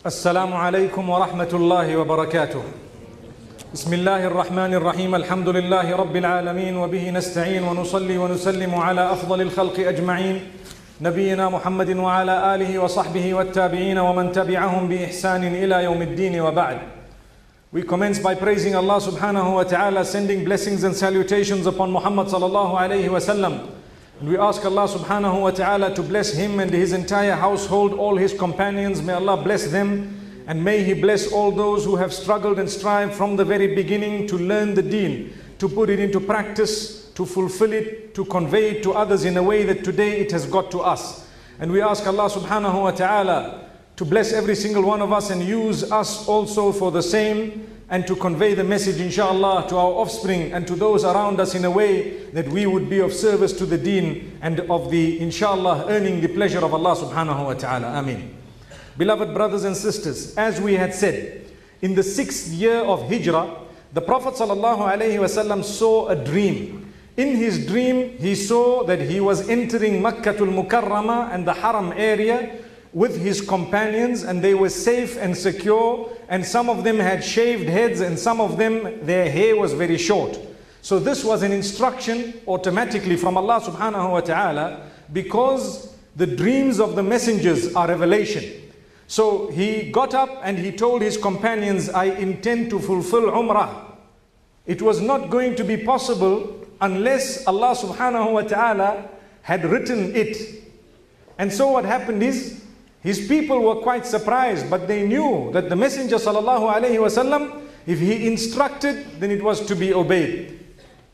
السلام عليكم ورحمة الله وبركاته. بسم الله الرحمن الرحيم. الحمد لله رب العالمين وبه نستعين ونصلي ونسلم على أفضل الخلق أجمعين نبينا محمد وعلى آله وصحبه والتابعين ومن تبعهم بإحسان إلى يوم الدين وبعد. We commence by praising Allah subhanahu wa ta'ala, sending blessings and salutations upon Muhammad sallallahu alayhi wa sallam. And we ask Allah subhanahu wa ta'ala to bless him and his entire household, all his companions. May Allah bless them, and may He bless all those who have struggled and strived from the very beginning to learn the deen, to put it into practice, to fulfill it, to convey it to others in a way that today it has got to us. And we ask Allah subhanahu wa ta'ala to bless every single one of us and use us also for the same, and to convey the message inshallah to our offspring and to those around us in a way that we would be of service to the deen and of the inshallah earning the pleasure of Allah subhanahu wa ta'ala. Ameen. Beloved brothers and sisters, as we had said, in the 6th year of Hijrah, the Prophet sallallahu alaihi wasallam saw a dream. In his dream, he saw that he was entering Makkatul Mukarramah and the Haram area with his companions, and they were safe and secure, and some of them had shaved heads and some of them, their hair was very short. So this was an instruction automatically from Allah subhanahu wa ta'ala, because the dreams of the messengers are revelation. So he got up and he told his companions, I intend to fulfill Umrah. It was not going to be possible unless Allah subhanahu wa ta'ala had written it. And so what happened is, his people were quite surprised, but they knew that the Messenger sallallahu alaihi wasallam, if he instructed, then it was to be obeyed.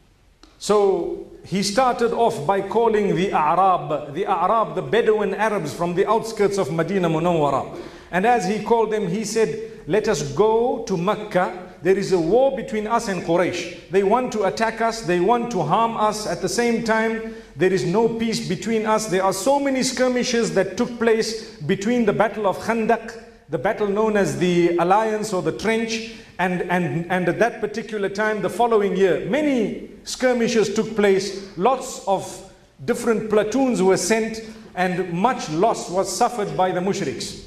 So he started off by calling the A'rab, the Bedouin Arabs from the outskirts of Medina Munawwara. And as he called them, he said, let us go to Mecca. There is a war between us and Quraysh. They want to attack us, they want to harm us. At the same time, there is no peace between us. There are so many skirmishes that took place between the Battle of Khandaq, the battle known as the Alliance or the Trench, and at that particular time, the following year, many skirmishes took place. Lots of different platoons were sent, and much loss was suffered by the mushriks.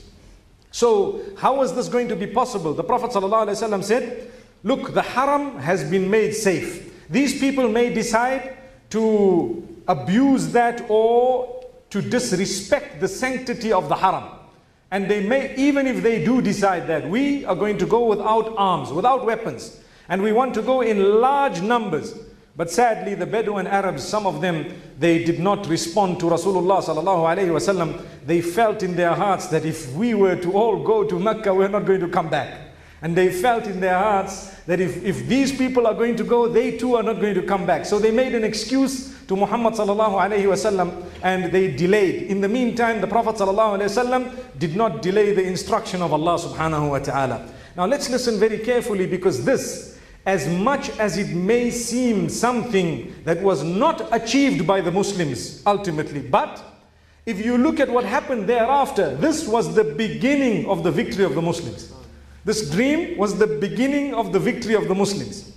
So how was this going to be possible? The Prophet ﷺ said, look, the Haram has been made safe. These people may decide to abuse that or to disrespect the sanctity of the Haram. And they may, even if they do decide that, we are going to go without arms, without weapons, and we want to go in large numbers. But sadly, the Bedouin Arabs, some of them, they did not respond to Rasulullah sallallahu alaihi wasallam. They felt in their hearts that if we were to all go to Mecca, we're not going to come back. And they felt in their hearts that if these people are going to go, they too are not going to come back. So they made an excuse to Muhammad sallallahu alaihi wasallam, and they delayed. In the meantime, the Prophet sallallahu alaihi wasallam did not delay the instruction of Allah subhanahu wa ta'ala. Now let's listen very carefully, because this, as much as it may seem something that was not achieved by the Muslims ultimately, but if you look at what happened thereafter, this was the beginning of the victory of the Muslims. This dream was the beginning of the victory of the Muslims.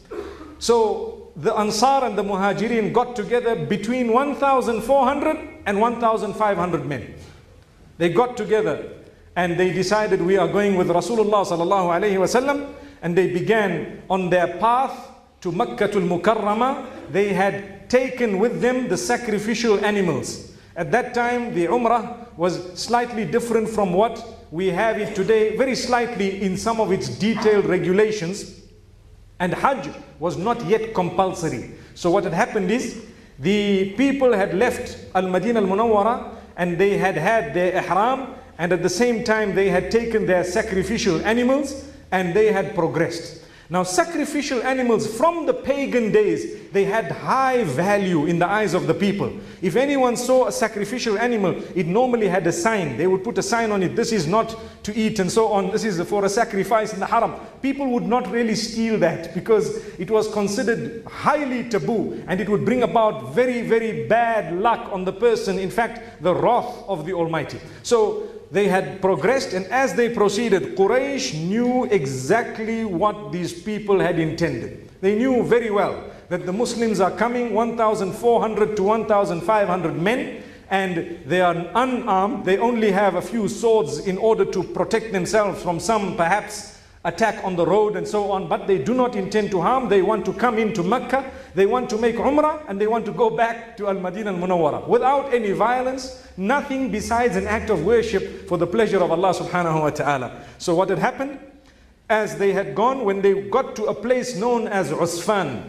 So the Ansar and the Muhajirin got together between 1,400 and 1,500 men. They got together and they decided, we are going with Rasulullah sallallahu alaihi wasallam. And they began on their path to Makkatul Mukarramah. They had taken with them the sacrificial animals. At that time, the Umrah was slightly different from what we have it today, very slightly in some of its detailed regulations. And Hajj was not yet compulsory. So what had happened is, the people had left Al-Madinah Al-Munawwara, and they had had their ihram, and at the same time they had taken their sacrificial animals, and they had progressed. Now, sacrificial animals from the pagan days, they had high value in the eyes of the people. If anyone saw a sacrificial animal, it normally had a sign. They would put a sign on it, this is not to eat and so on, this is for a sacrifice in the Haram. People would not really steal that, because it was considered highly taboo, and it would bring about very, very bad luck on the person. In fact, the wrath of the Almighty. So they had progressed, and as they proceeded, Quraysh knew exactly what these people had intended. They knew very well that the Muslims are coming, 1,400 to 1,500 men, and they are unarmed. They only have a few swords in order to protect themselves from some perhaps attack on the road and so on, but they do not intend to harm. They want to come into Mecca, they want to make Umrah, and they want to go back to Al-Madinah Al-Munawwara without any violence, nothing besides an act of worship for the pleasure of Allah subhanahu wa ta'ala. So what had happened, as they had gone, when they got to a place known as Usfan,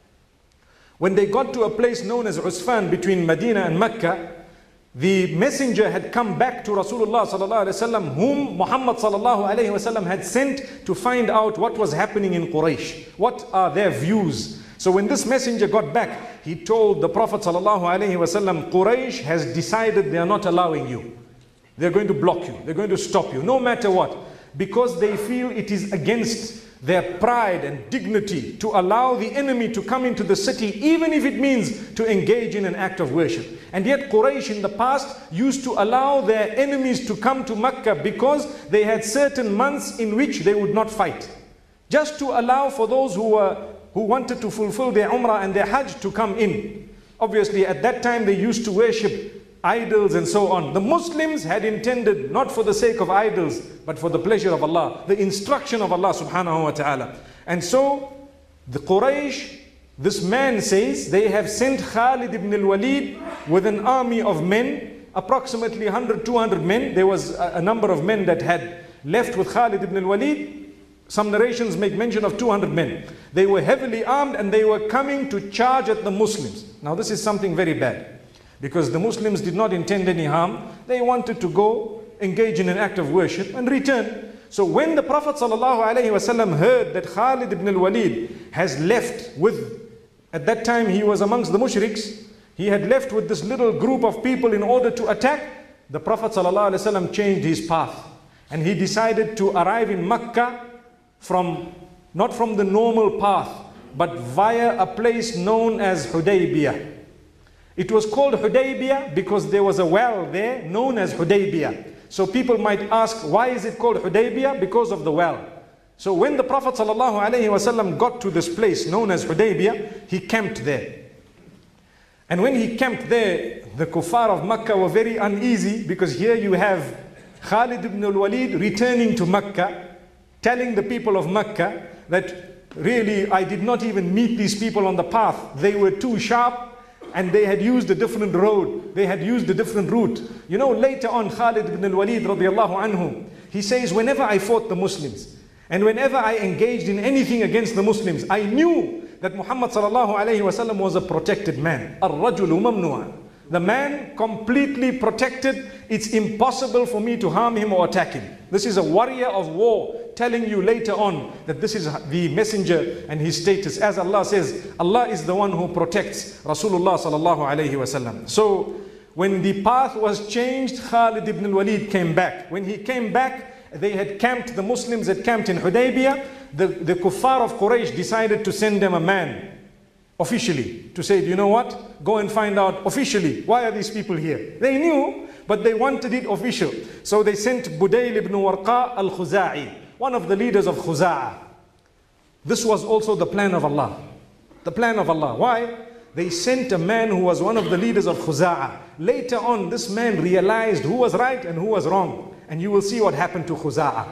when they got to a place known as Usfan between Medina and Mecca, the messenger had come back to Rasulullah sallallahu alaihi wasallam, whom Muhammad sallallahu alaihi wasallam had sent to find out what was happening in Quraysh. What are their views? So when this messenger got back, he told the Prophet sallallahu alaihi wasallam, Quraysh has decided they are not allowing you. They're going to block you. They're going to stop you, no matter what, because they feel it is against their pride and dignity to allow the enemy to come into the city, even if it means to engage in an act of worship. And yet Quraysh in the past used to allow their enemies to come to Mecca because they had certain months in which they would not fight, just to allow for those who wanted to fulfill their Umrah and their Hajj to come in. Obviously at that time they used to worship idols and so on. The Muslims had intended not for the sake of idols, but for the pleasure of Allah, the instruction of Allah subhanahu wa ta'ala. And so the Quraysh, this man says, they have sent Khalid ibn al-Walid with an army of men, approximately 100, 200 men. There was a number of men that had left with Khalid ibn al-Walid. Some narrations make mention of 200 men. They were heavily armed and they were coming to charge at the Muslims. Now this is something very bad, because the Muslims did not intend any harm. They wanted to go engage in an act of worship and return. So when the Prophet ﷺ heard that Khalid ibn al-Walid has left with, at that time he was amongst the mushriks, he had left with this little group of people in order to attack, the Prophet ﷺ changed his path. And he decided to arrive in Mecca not from the normal path, but via a place known as Hudaybiyya. It was called Hudaybiyya because there was a well there known as Hudaybiyya. So people might ask, why is it called Hudaybiyya? Because of the well. So when the Prophet ﷺ got to this place known as Hudaybiyya, he camped there. And when he camped there, the kuffar of Mecca were very uneasy, because here you have Khalid ibn al-Walid returning to Mecca, telling the people of Mecca that really I did not even meet these people on the path. They were too sharp, and they had used a different road, they had used a different route. You know, later on Khalid ibn al-Walid radiallahu anhu, he says, whenever I fought the Muslims, and whenever I engaged in anything against the Muslims, I knew that Muhammad sallallahu alayhi wa sallam was a protected man. Ar-rajulu mamnu'a. The man completely protected. It's impossible for me to harm him or attack him. This is a warrior of war telling you later on that this is the messenger and his status. As Allah says, Allah is the one who protects Rasulullah sallallahu alayhi wa sallam. So when the path was changed, Khalid ibn al-Walid came back. When he came back, they had camped, the Muslims had camped in Hudaybiyah. The kuffar of Quraysh decided to send them a man officially to say, you know what, go and find out officially, why are these people here? They knew, but they wanted it official. So they sent Budayl ibn Warqa al-Khuza'i, one of the leaders of Khuza'a. This was also the plan of Allah. The plan of Allah. Why? They sent a man who was one of the leaders of Khuza'a. Later on, this man realized who was right and who was wrong. And you will see what happened to Khuza'a.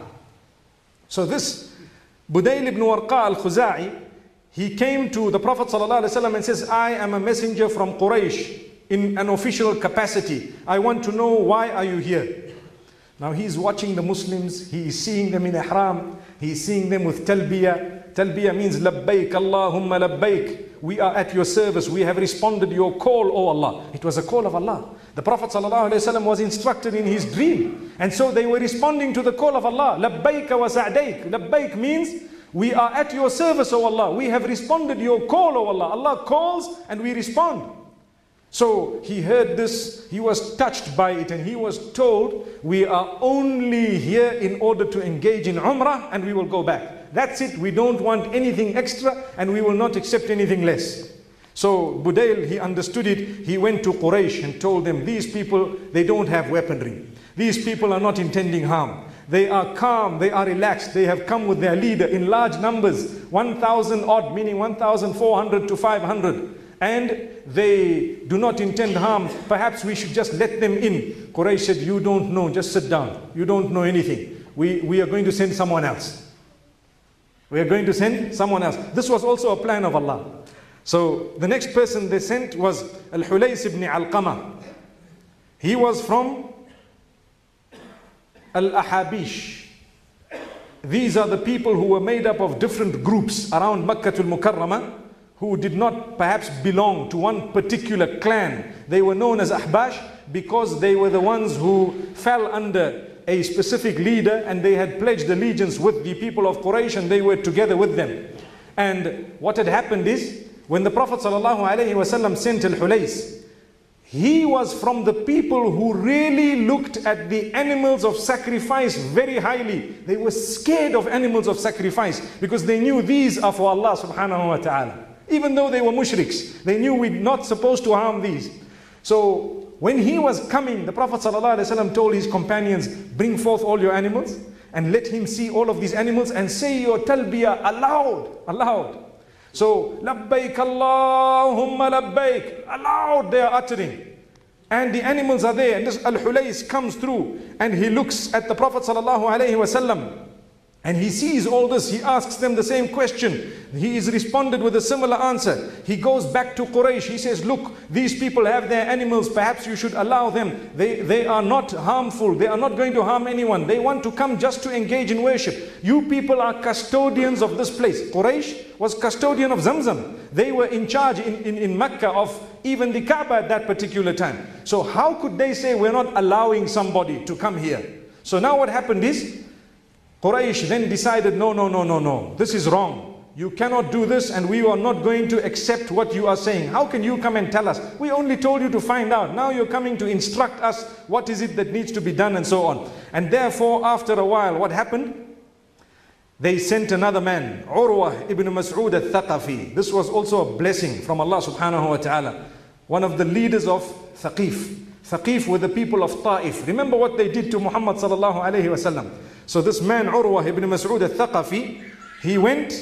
So this Budayl ibn Warqa al-Khuza'i, he came to the Prophet ﷺ and says, I am a messenger from Quraysh in an official capacity. I want to know, why are you here? Now he's watching the Muslims, he is seeing them in ihram, he is seeing them with talbiyah. Talbiyah means labbaik Allahumma labbaik. We are at your service, we have responded your call, O Allah. It was a call of Allah. The Prophet ﷺ was instructed in his dream. And so they were responding to the call of Allah. Labbaik wa sa'daik. Labbaik means, we are at your service, O Allah. We have responded your call, O Allah. Allah calls and we respond. So he heard this, he was touched by it, and he was told, we are only here in order to engage in Umrah and we will go back. That's it, we don't want anything extra and we will not accept anything less. So Budayl, he understood it. He went to Quraysh and told them, these people, they don't have weaponry. These people are not intending harm. They are calm, they are relaxed. They have come with their leader in large numbers, 1,000 odd, meaning 1,400 to 500. and they do not intend harm. Perhaps we should just let them in. Quraysh said, you don't know, just sit down. You don't know anything. We are going to send someone else. We are going to send someone else. This was also a plan of Allah. So the next person they sent was Al-Hulays ibn Alqamah. He was from Al-Ahabish. These are the people who were made up of different groups around Makkah al-Mukarramah, who did not perhaps belong to one particular clan. They were known as Ahbash because they were the ones who fell under a specific leader, and they had pledged allegiance with the people of Quraysh, and they were together with them. And what had happened is, when the Prophet ﷺ sent Al-Hulays, he was from the people who really looked at the animals of sacrifice very highly. They were scared of animals of sacrifice because they knew these are for Allah subhanahu wa ta'ala. Even though they were mushriks, they knew we're not supposed to harm these. So when he was coming, the Prophet ﷺ told his companions, bring forth all your animals and let him see all of these animals and say your talbiyah aloud. So, labbaik Allahumma labbaik, aloud they are uttering. And the animals are there, and this Al-Hulays comes through and he looks at the Prophet ﷺ and he sees all this. He asks them the same question. He is responded with a similar answer. He goes back to Quraysh. He says, look, these people have their animals. Perhaps you should allow them. They are not harmful. They are not going to harm anyone. They want to come just to engage in worship. You people are custodians of this place. Quraysh was custodian of Zamzam. They were in charge in Mecca of even the Kaaba at that particular time. So how could they say we're not allowing somebody to come here? So now what happened is, Quraysh then decided, no, this is wrong. You cannot do this, and we are not going to accept what you are saying. How can you come and tell us? We only told you to find out. Now you're coming to instruct us what is it that needs to be done and so on. And therefore, after a while, what happened? They sent another man, Urwa ibn Mas'ud al-Thaqafi. This was also a blessing from Allah subhanahu wa ta'ala. One of the leaders of Thaqif. Thaqif were the people of Ta'if. Remember what they did to Muhammad sallallahu alayhi wasallam. So this man Urwa ibn Mas'ud al-Thaqafi, he went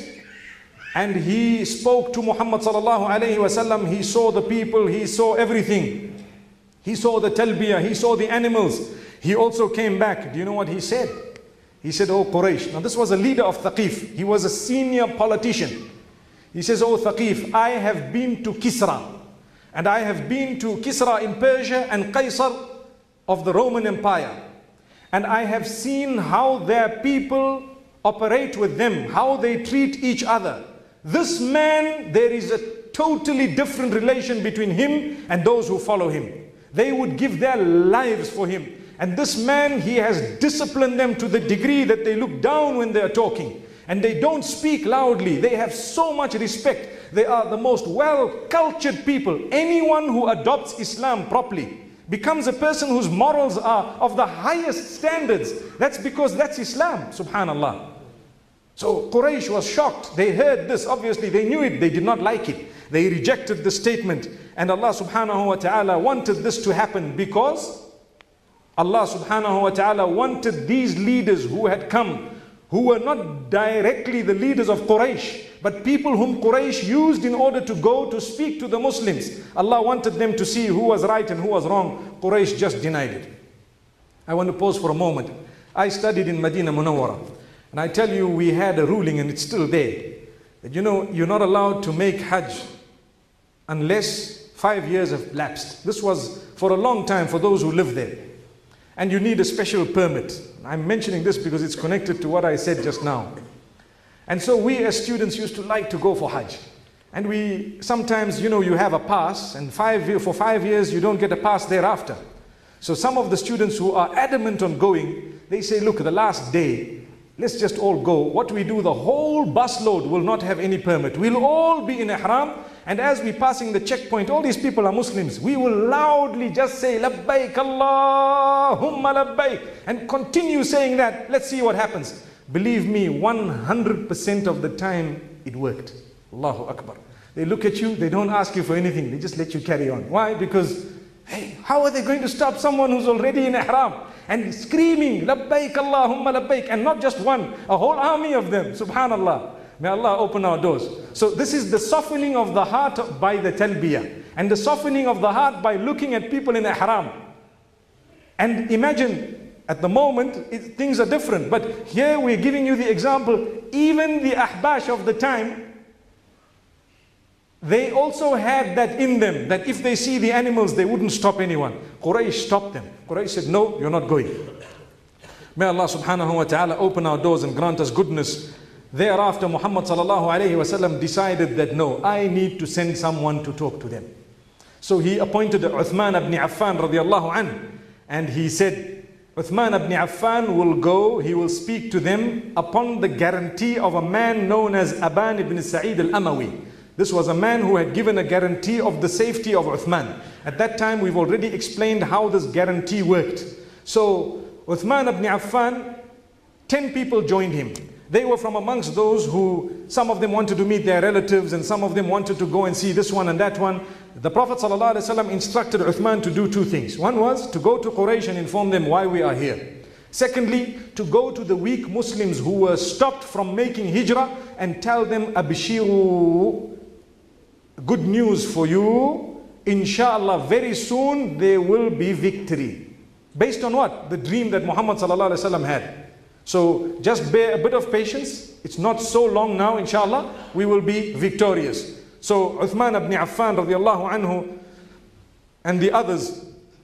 and he spoke to Muhammad sallallahu alayhi wasallam. He saw the people, he saw everything. He saw the talbiyah, he saw the animals. He also came back. Do you know what he said? He said, oh Quraysh. Now this was a leader of Thaqif. He was a senior politician. He says, oh Thaqif, I have been to Kisra. And I have been to Kisra in Persia and Qaisar of the Roman Empire. And I have seen how their people operate with them, how they treat each other. This man, there is a totally different relation between him and those who follow him. They would give their lives for him. And this man, he has disciplined them to the degree that they look down when they are talking. And they don't speak loudly. They have so much respect. They are the most well-cultured people. Anyone who adopts Islam properly becomes a person whose morals are of the highest standards. That's because that's Islam, subhanallah. So Quraysh was shocked. They heard this. Obviously, they knew it. They did not like it. They rejected the statement. And Allah subhanahu wa ta'ala wanted this to happen because Allah subhanahu wa ta'ala wanted these leaders who had come, who were not directly the leaders of Quraysh, but people whom Quraysh used in order to go to speak to the Muslims. Allah wanted them to see who was right and who was wrong. Quraysh just denied it. I want to pause for a moment. I studied in Medina Munawwara, and I tell you, we had a ruling, and it's still there, that you're not allowed to make Hajj unless 5 years have lapsed. This was for a long time for those who live there. And you need a special permit. I'm mentioning this because it's connected to what I said just now. And so we as students used to like to go for Hajj. And we sometimes, you have a pass, and for 5 years you don't get a pass thereafter. So some of the students who are adamant on going, they say, look, the last day, let's just all go. What we do, the whole busload will not have any permit. We'll all be in ihram, and as we're passing the checkpoint, all these people are Muslims. We will loudly just say, labbaik Allahumma labbaik, and continue saying that. Let's see what happens. Believe me, 100% of the time, it worked. Allahu Akbar. They look at you, they don't ask you for anything. They just let you carry on. Why? Because, hey, how are they going to stop someone who's already in ihram and screaming, labbaik Allahumma labbaik, and not just one, a whole army of them, subhanallah. May Allah open our doors. So this is the softening of the heart by the talbiyah, and the softening of the heart by looking at people in ihram. And imagine, at the moment, things are different. But here we're giving you the example. Even the ahbash of the time, they also had that in them, that if they see the animals, they wouldn't stop anyone. Quraysh stopped them. Quraysh said, no, you're not going. May Allah subhanahu wa ta'ala open our doors and grant us goodness. Thereafter, Muhammad sallallahu alayhi wa sallam decided that no, I need to send someone to talk to them. So he appointed Uthman ibn Affan radiallahu anhu, and he said, Uthman ibn Affan will go, he will speak to them upon the guarantee of a man known as Aban ibn Sa'id al-Amawi. This was a man who had given a guarantee of the safety of Uthman. At that time, we've already explained how this guarantee worked. So Uthman ibn Affan, 10 people joined him. They were from amongst those who, some of them wanted to meet their relatives and some of them wanted to go and see this one and that one. The Prophet ﷺ instructed Uthman to do two things. One was to go to Quraysh and inform them why we are here. Secondly, to go to the weak Muslims who were stopped from making hijrah and tell them, Abishiru, good news for you. Inshallah, very soon there will be victory. Based on what? The dream that Muhammad ﷺ had. So just bear a bit of patience. It's not so long now, inshallah. We will be victorious. So Uthman ibn Affan radiallahu anhu and the others,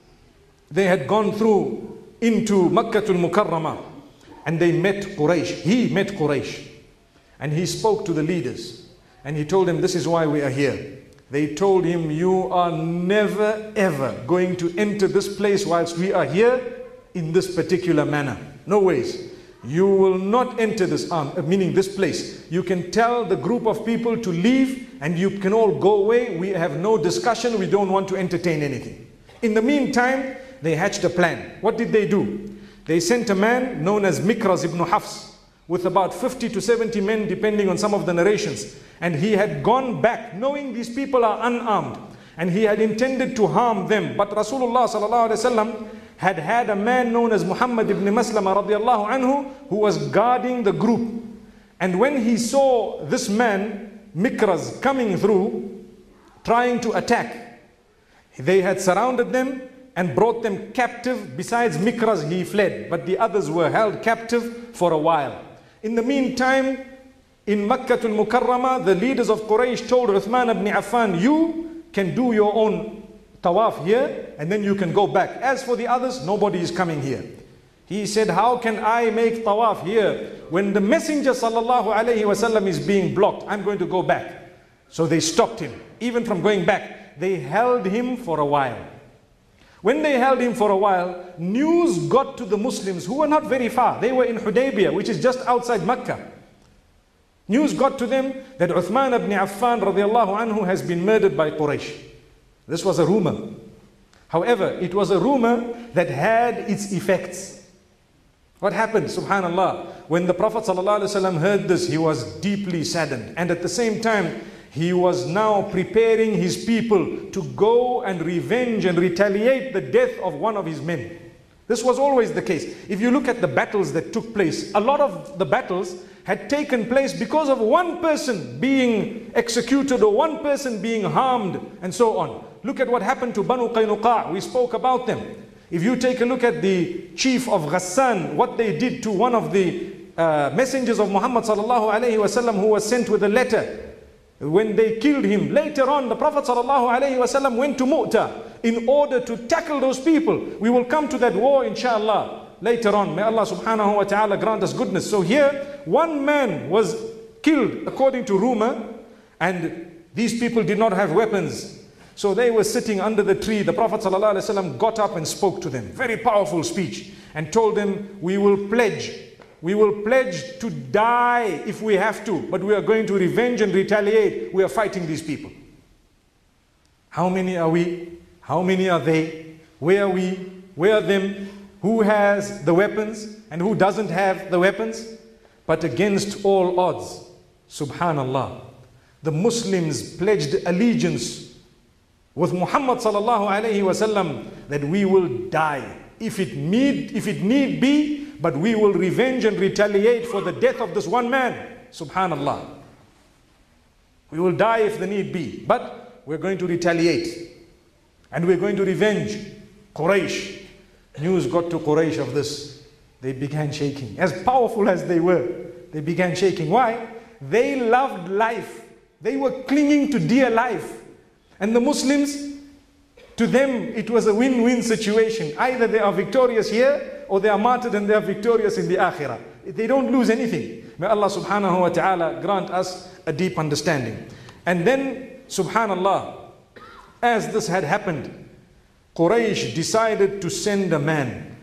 they had gone through into Makkatul Mukarramah and they met Quraysh. He met Quraysh and he spoke to the leaders and he told them, this is why we are here. They told him, you are never ever going to enter this place whilst we are here in this particular manner. No ways. You will not enter this meaning this place. You can tell the group of people to leave and you can all go away. We have no discussion. We don't want to entertain anything. In the meantime, they hatched a plan. What did they do? They sent a man known as Mikraz ibn Hafs with about 50 to 70 men, depending on some of the narrations. And he had gone back knowing these people are unarmed. And he had intended to harm them. But Rasulullah sallallahu alaihi wasallam had a man known as Muhammad ibn Maslama radiallahu anhu who was guarding the group. And when he saw this man, Mikraz, coming through, trying to attack, they had surrounded them and brought them captive. Besides Mikraz, he fled, but the others were held captive for a while. In the meantime, in Makkatul Mukarramah, the leaders of Quraysh told Uthman ibn Affan, you can do your own tawaf here and then you can go back. As for the others, nobody is coming here. He said, how can I make tawaf here when the Messenger sallallahu alayhi wasallam is being blocked? I'm going to go back. So they stopped him, even from going back. They held him for a while. When they held him for a while, news got to the Muslims who were not very far. They were in Hudaybiyya, which is just outside Mecca. News got to them that Uthman ibn Affan radiallahu anhu has been murdered by Quraysh. This was a rumor. However, it was a rumor that had its effects. What happened? Subhanallah. When the Prophet ﷺ heard this, he was deeply saddened. And at the same time, he was now preparing his people to go and revenge and retaliate the death of one of his men. This was always the case. If you look at the battles that took place, a lot of the battles had taken place because of one person being executed or one person being harmed and so on. Look at what happened to Banu Qaynuqa. We spoke about them. If you take a look at the chief of Ghassan, what they did to one of the messengers of Muhammad sallallahu alayhi wasallam who was sent with a letter. When they killed him, later on the Prophet sallallahu alayhi wasallam went to Mu'tah in order to tackle those people. We will come to that war inshallah later on. May Allah subhanahu wa ta'ala grant us goodness. So here, one man was killed according to rumor, and these people did not have weapons. So they were sitting under the tree. The Prophet ﷺ got up and spoke to them. Very powerful speech. And told them, we will pledge to die if we have to. But we are going to revenge and retaliate. We are fighting these people. How many are we? How many are they? Where are we? Where are them? Who has the weapons and who doesn't have the weapons? But against all odds, subhanallah, the Muslims pledged allegiance with Muhammad sallallahu alayhi wasallam that we will die if it need be, but we will revenge and retaliate for the death of this one man. Subhanallah. We will die if the need be. But we're going to retaliate. And we're going to revenge Quraysh. News got to Quraysh of this. They began shaking. As powerful as they were, they began shaking. Why? They loved life. They were clinging to dear life. And the Muslims, to them, it was a win-win situation. Either they are victorious here, or they are martyred and they are victorious in the akhirah. They don't lose anything. May Allah subhanahu wa ta'ala grant us a deep understanding. And then, subhanallah, as this had happened, Quraysh decided to send a man.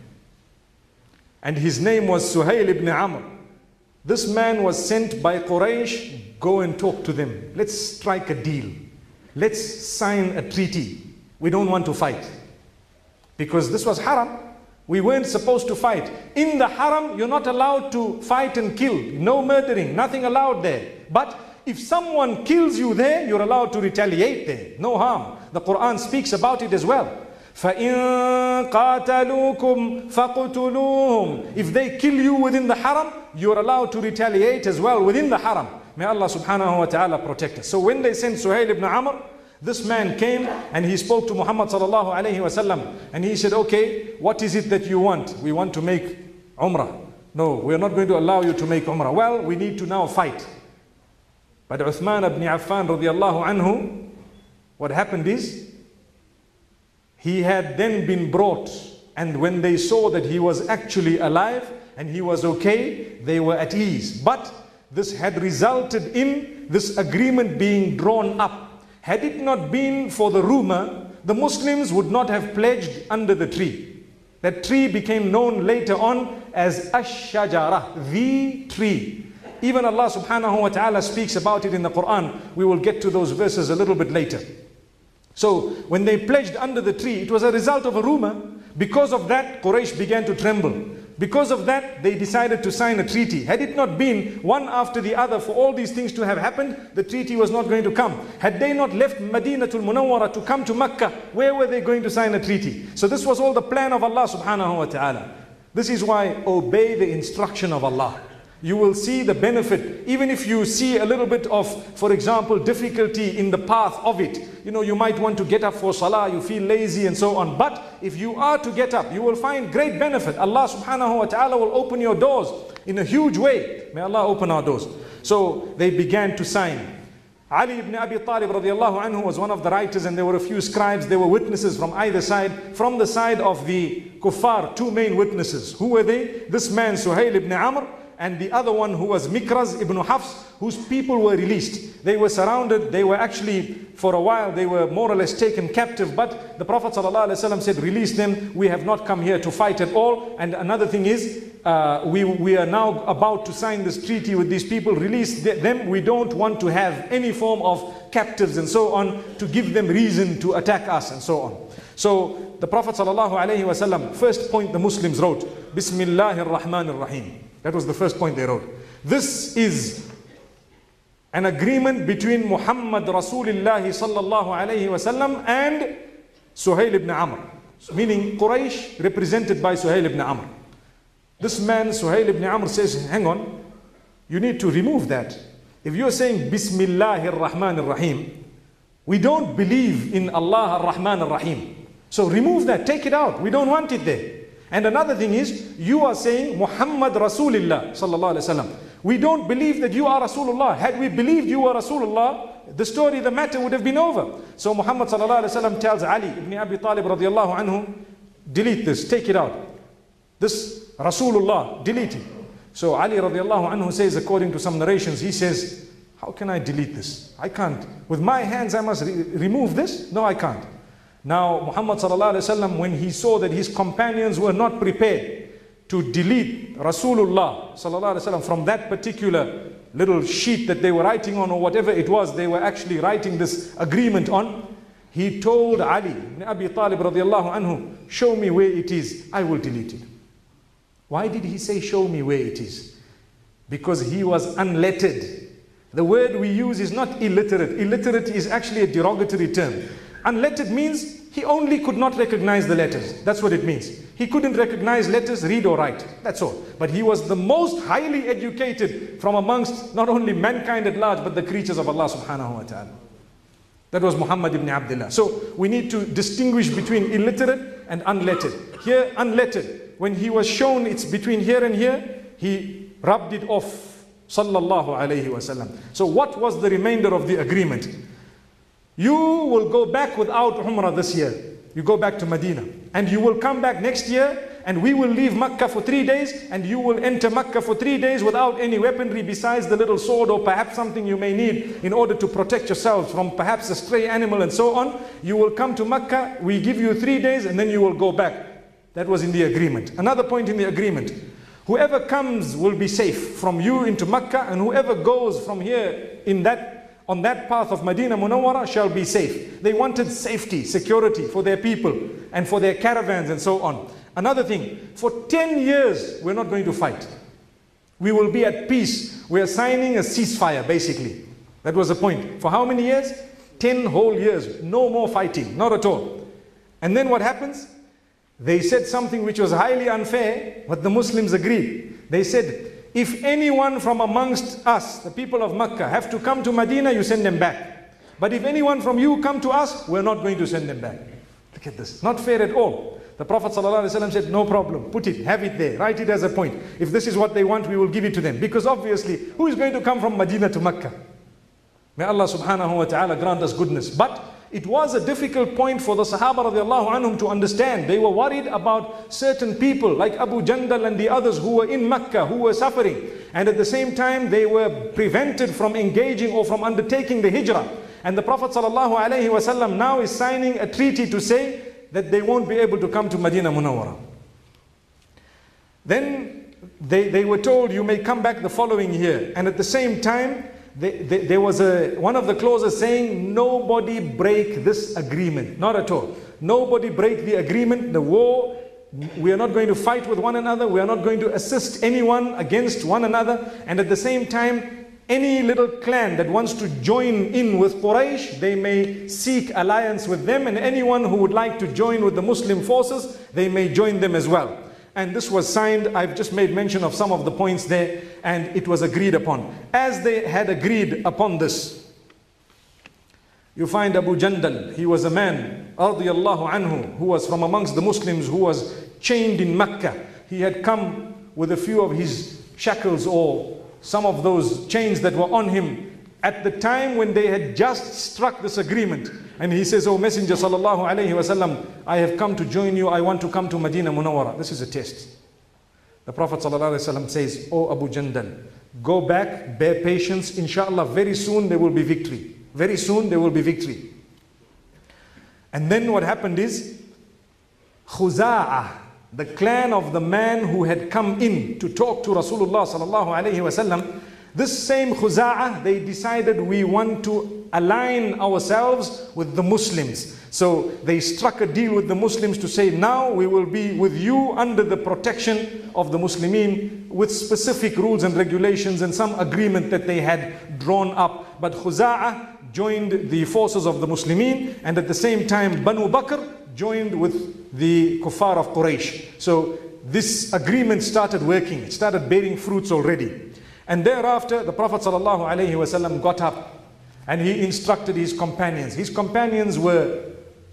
And his name was Suhail ibn Amr. This man was sent by Quraysh, go and talk to them. Let's strike a deal. Let's sign a treaty. We don't want to fight. Because this was haram. We weren't supposed to fight. In the haram, you're not allowed to fight and kill. No murdering, nothing allowed there. But if someone kills you there, you're allowed to retaliate there. No harm. The Quran speaks about it as well. فَإِن قَاتَلُوكُمْ فَقُتُلُوهُمْ. If they kill you within the haram, you're allowed to retaliate as well within the haram. May Allah subhanahu wa ta'ala protect us. So when they sent Suhail ibn Amr, this man came and he spoke to Muhammad sallallahu alayhi wasallam, and he said, okay, what is it that you want? We want to make Umrah. No, we're not going to allow you to make Umrah. Well, we need to now fight. But Uthman ibn Affan radiallahu anhu, what happened is, he had then been brought, and when they saw that he was actually alive and he was okay, they were at ease. But this had resulted in this agreement being drawn up. Had it not been for the rumor, the Muslims would not have pledged under the tree. That tree became known later on as Ash-Shajara, the tree. Even Allah subhanahu wa ta'ala speaks about it in the Quran. We will get to those verses a little bit later. So when they pledged under the tree, it was a result of a rumor. Because of that, Quraysh began to tremble. Because of that, they decided to sign a treaty. Had it not been one after the other for all these things to have happened, the treaty was not going to come. Had they not left Madinatul Munawwara to come to Mecca, where were they going to sign a treaty? So this was all the plan of Allah subhanahu wa ta'ala. This is why obey the instruction of Allah. You will see the benefit, even if you see a little bit of, for example, difficulty in the path of it. You know, you might want to get up for salah, you feel lazy and so on. But if you are to get up, you will find great benefit. Allah subhanahu wa ta'ala will open your doors in a huge way. May Allah open our doors. So they began to sign. Ali ibn Abi Talib radiallahu anhu was one of the writers, and there were a few scribes. There were witnesses from either side. From the side of the kuffar, two main witnesses. Who were they? This man Suhail ibn Amr, and the other one who was Mikraz ibn Hafs, whose people were released. They were surrounded. They were actually, for a while, they were more or less taken captive. But the Prophet ﷺ said, release them. We have not come here to fight at all. And another thing is, we are now about to sign this treaty with these people. Release them. We don't want to have any form of captives and so on to give them reason to attack us and so on. So the Prophet ﷺ, first point the Muslims wrote, Bismillahir Rahmanir Rahim. That was the first point they wrote. This is an agreement between Muhammad Rasulullah sallallahu alayhi wasallam and Suhail ibn Amr. Meaning Quraysh represented by Suhail ibn Amr. This man Suhail ibn Amr says, hang on, you need to remove that. If you're saying Bismillahir Rahmanir Rahim, we don't believe in Allah ar-Rahman ar-Rahim. So remove that, take it out. We don't want it there. And another thing is, you are saying Muhammad Rasulullah sallallahu alaihi wasallam. We don't believe that you are Rasulullah. Had we believed you were Rasulullah, the story, the matter would have been over. So Muhammad sallallahu alaihi wasallam tells Ali ibn Abi Talib radiallahu anhu, delete this, take it out. This Rasulullah, delete it. So Ali radiallahu anhu says, according to some narrations, he says, how can I delete this? I can't. With my hands I must remove this? No, I can't. Now Muhammad sallallahu alaihi wasallam, when he saw that his companions were not prepared to delete Rasulullah sallallahu alaihi wasallam from that particular little sheet that they were writing on, or whatever it was they were actually writing this agreement on, he told Ali ibn Abi Talib radiallahu anhu, show me where it is, I will delete it. Why did he say show me where it is? Because he was unlettered. The word we use is not illiterate. Illiterate is actually a derogatory term. Unlettered means he only could not recognize the letters. That's what it means. He couldn't recognize letters, read or write. That's all. But he was the most highly educated from amongst not only mankind at large, but the creatures of Allah subhanahu wa ta'ala. That was Muhammad ibn Abdullah. So we need to distinguish between illiterate and unlettered. Here, unlettered, when he was shown it's between here and here, he rubbed it off. Sallallahu alayhi wasallam. So what was the remainder of the agreement? You will go back without Umrah this year. You go back to Medina. And you will come back next year, and we will leave Makkah for 3 days, and you will enter Makkah for 3 days without any weaponry besides the little sword or perhaps something you may need in order to protect yourselves from perhaps a stray animal and so on. You will come to Makkah, we give you 3 days, and then you will go back. That was in the agreement. Another point in the agreement. Whoever comes will be safe from you into Makkah, and whoever goes from here on that path of Medina Munawwara shall be safe. They wanted safety, security for their people and for their caravans and so on. Another thing, for 10 years we're not going to fight. We will be at peace. We are signing a ceasefire basically. That was the point. For how many years? 10 whole years. No more fighting, not at all. And then what happens? They said something which was highly unfair, but the Muslims agreed. They said, if anyone from amongst us, the people of Makkah, have to come to Medina, you send them back. But if anyone from you come to us, we're not going to send them back. Look at this. Not fair at all. The Prophet ﷺ said, no problem. Put it, have it there. Write it as a point. If this is what they want, we will give it to them. Because obviously, who is going to come from Medina to Makkah? May Allah subhanahu wa ta'ala grant us goodness. But it was a difficult point for the Sahaba radiallahu anhum to understand. They were worried about certain people like Abu Jandal and the others who were in Makkah, who were suffering. And at the same time, they were prevented from engaging or from undertaking the hijrah. And the Prophet sallallahu alaihi wasallam now is signing a treaty to say that they won't be able to come to Medina Munawwara. Then they were told, you may come back the following year. And at the same time, there was one of the clauses saying, nobody break this agreement. Not at all. Nobody break the agreement, the war. We are not going to fight with one another. We are not going to assist anyone against one another. And at the same time, any little clan that wants to join in with Quraysh, they may seek alliance with them. And anyone who would like to join with the Muslim forces, they may join them as well. And this was signed. I've just made mention of some of the points there, and it was agreed upon. As they had agreed upon this, you find Abu Jandal, he was a man, radiyallahu anhu, who was from amongst the Muslims, who was chained in Mecca. He had come with a few of his shackles or some of those chains that were on him at the time when they had just struck this agreement. And he says, "Oh Messenger sallallahu alayhi wasallam, I have come to join you. I want to come to Medina Munawwara." This is a test. The Prophet sallallahu alayhi wasallam says, "Oh Abu Jandal, go back, bear patience. Inshallah, very soon there will be victory. Very soon there will be victory." And then what happened is, Khuza'ah, the clan of the man who had come in to talk to Rasulullah sallallahu alayhi wasallam, this same Khuza'ah, they decided, we want to align ourselves with the Muslims. So they struck a deal with the Muslims to say, now we will be with you under the protection of the Muslimin, with specific rules and regulations and some agreement that they had drawn up. But Khuza'ah joined the forces of the Muslimin, and at the same time Banu Bakr joined with the Kuffar of Quraysh. So this agreement started working. It started bearing fruits already. And thereafter, the Prophet ﷺ got up and he instructed his companions. His companions were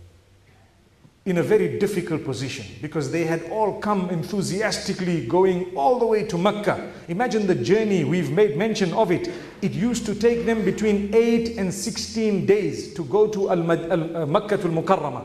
in a very difficult position because they had all come enthusiastically going all the way to Mecca. Imagine the journey, we've made mention of it. It used to take them between 8 and 16 days to go to Makkah al-Mukarramah.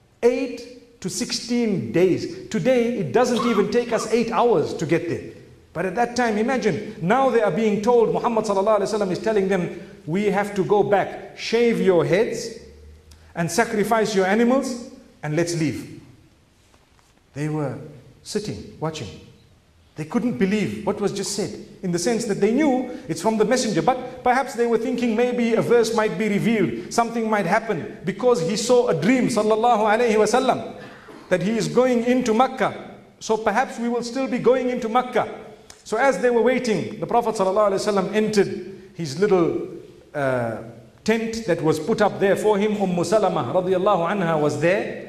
8 to 16 days. Today, it doesn't even take us 8 hours to get there. But at that time, imagine, now they are being told, Muhammad sallallahu alaihi wasallam is telling them, we have to go back, shave your heads and sacrifice your animals and let's leave. They were sitting, watching. They couldn't believe what was just said, in the sense that they knew it's from the messenger, but perhaps they were thinking maybe a verse might be revealed, something might happen, because he saw a dream, sallallahu alaihi wasallam, that he is going into Makkah. So perhaps we will still be going into Makkah. So as they were waiting, the Prophet ﷺ entered his little tent that was put up there for him. Salama radiallahu anha was there.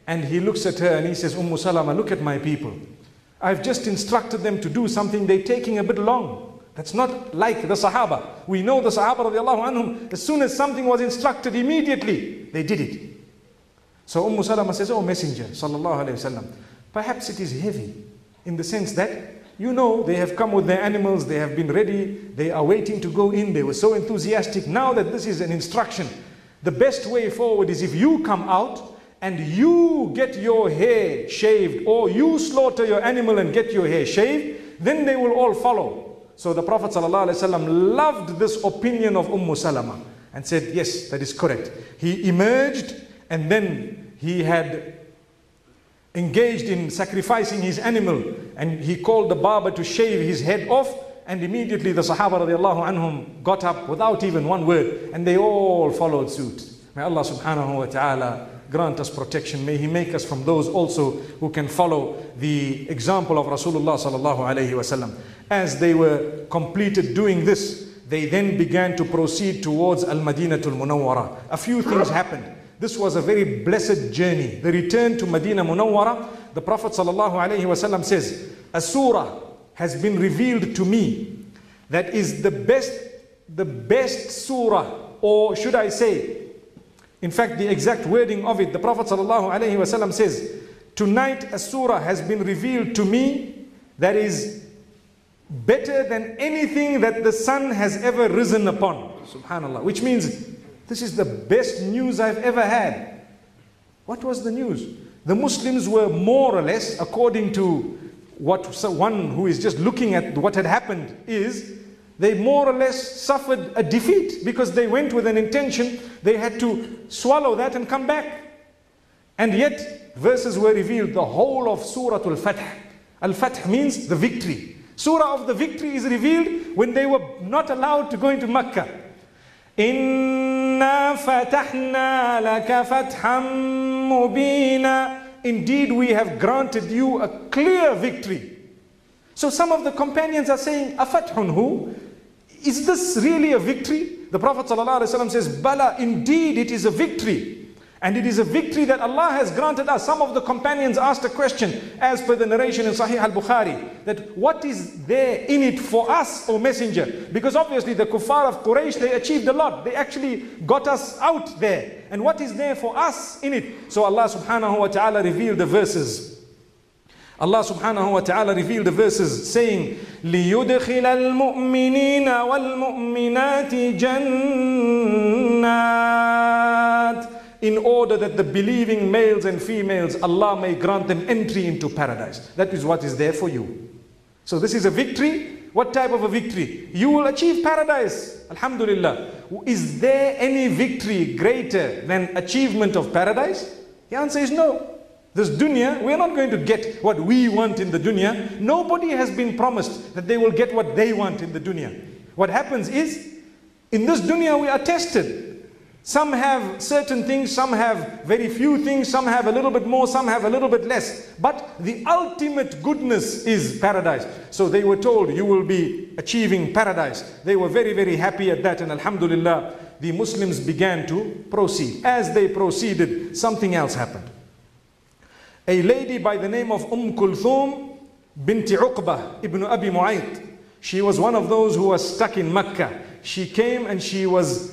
And he looks at her and he says, Salama, look at my people. I've just instructed them to do something, they're taking a bit long. That's not like the Sahaba. We know the Sahaba radiallahu anhum, as soon as something was instructed, immediately they did it. So Salama says, oh Messenger, sallallahu alayhi wasallam, perhaps it is heavy in the sense that, you know, they have come with their animals, they have been ready, they are waiting to go in, they were so enthusiastic. Now that this is an instruction, the best way forward is if you come out and you get your hair shaved, or you slaughter your animal and get your hair shaved, then they will all follow. So the Prophet ﷺ loved this opinion of Salama and said, yes, that is correct. He emerged and then he had engaged in sacrificing his animal, and he called the barber to shave his head off, and immediately the Sahaba radiallahu anhum got up without even one word, and they all followed suit. May Allah subhanahu wa ta'ala grant us protection. May He make us from those also who can follow the example of Rasulullah sallallahu alayhi wasallam. As they were completed doing this, they then began to proceed towards Al-Madinatul Munawwara. A few things happened. This was a very blessed journey. The return to Madinah Munawwara, the Prophet sallallahu alayhi wasallam says, a surah has been revealed to me that is the best surah, or should I say, in fact, the exact wording of it, the Prophet ﷺ says, tonight a surah has been revealed to me that is better than anything that the sun has ever risen upon. Subhanallah. Which means, this is the best news I've ever had. What was the news? The Muslims were more or less, according to what one who is just looking at what had happened is, they more or less suffered a defeat because they went with an intention. They had to swallow that and come back. And yet, verses were revealed, the whole of Surah Al-Fath. Al-Fath means the victory. Surah of the victory is revealed when they were not allowed to go into Makkah. Inna fatahna laka fatham mubina. Indeed, we have granted you a clear victory. So some of the companions are saying, afathun hu? Is this really a victory? The Prophet ﷺ says, Bala, indeed it is a victory. And it is a victory that Allah has granted us. Some of the companions asked a question, as per the narration in Sahih al-Bukhari, that what is there in it for us, O Messenger? Because obviously the kuffar of Quraysh, they achieved a lot. They actually got us out there. And what is there for us in it? So Allah subhanahu wa ta'ala revealed the verses. Allah subhanahu wa ta'ala revealed the verses saying, لِيُدْخِلَ الْمُؤْمِنِينَ وَالْمُؤْمِنَاتِ جَنَّاتٍ, in order that the believing males and females, Allah may grant them entry into paradise. That is what is there for you. So this is a victory. What type of a victory? You will achieve paradise. Alhamdulillah. Is there any victory greater than achievement of paradise? The answer is no. This dunya, we are not going to get what we want in the dunya. Nobody has been promised that they will get what they want in the dunya. What happens is, in this dunya we are tested. Some have certain things, some have very few things, some have a little bit more, some have a little bit less. But the ultimate goodness is paradise. So they were told, you will be achieving paradise. They were very, very happy at that, and alhamdulillah, the Muslims began to proceed. As they proceeded, something else happened. A lady by the name of Kulthum binti Uqbah ibn Abi Mu'ayt. She was one of those who was stuck in Mecca. She came and she was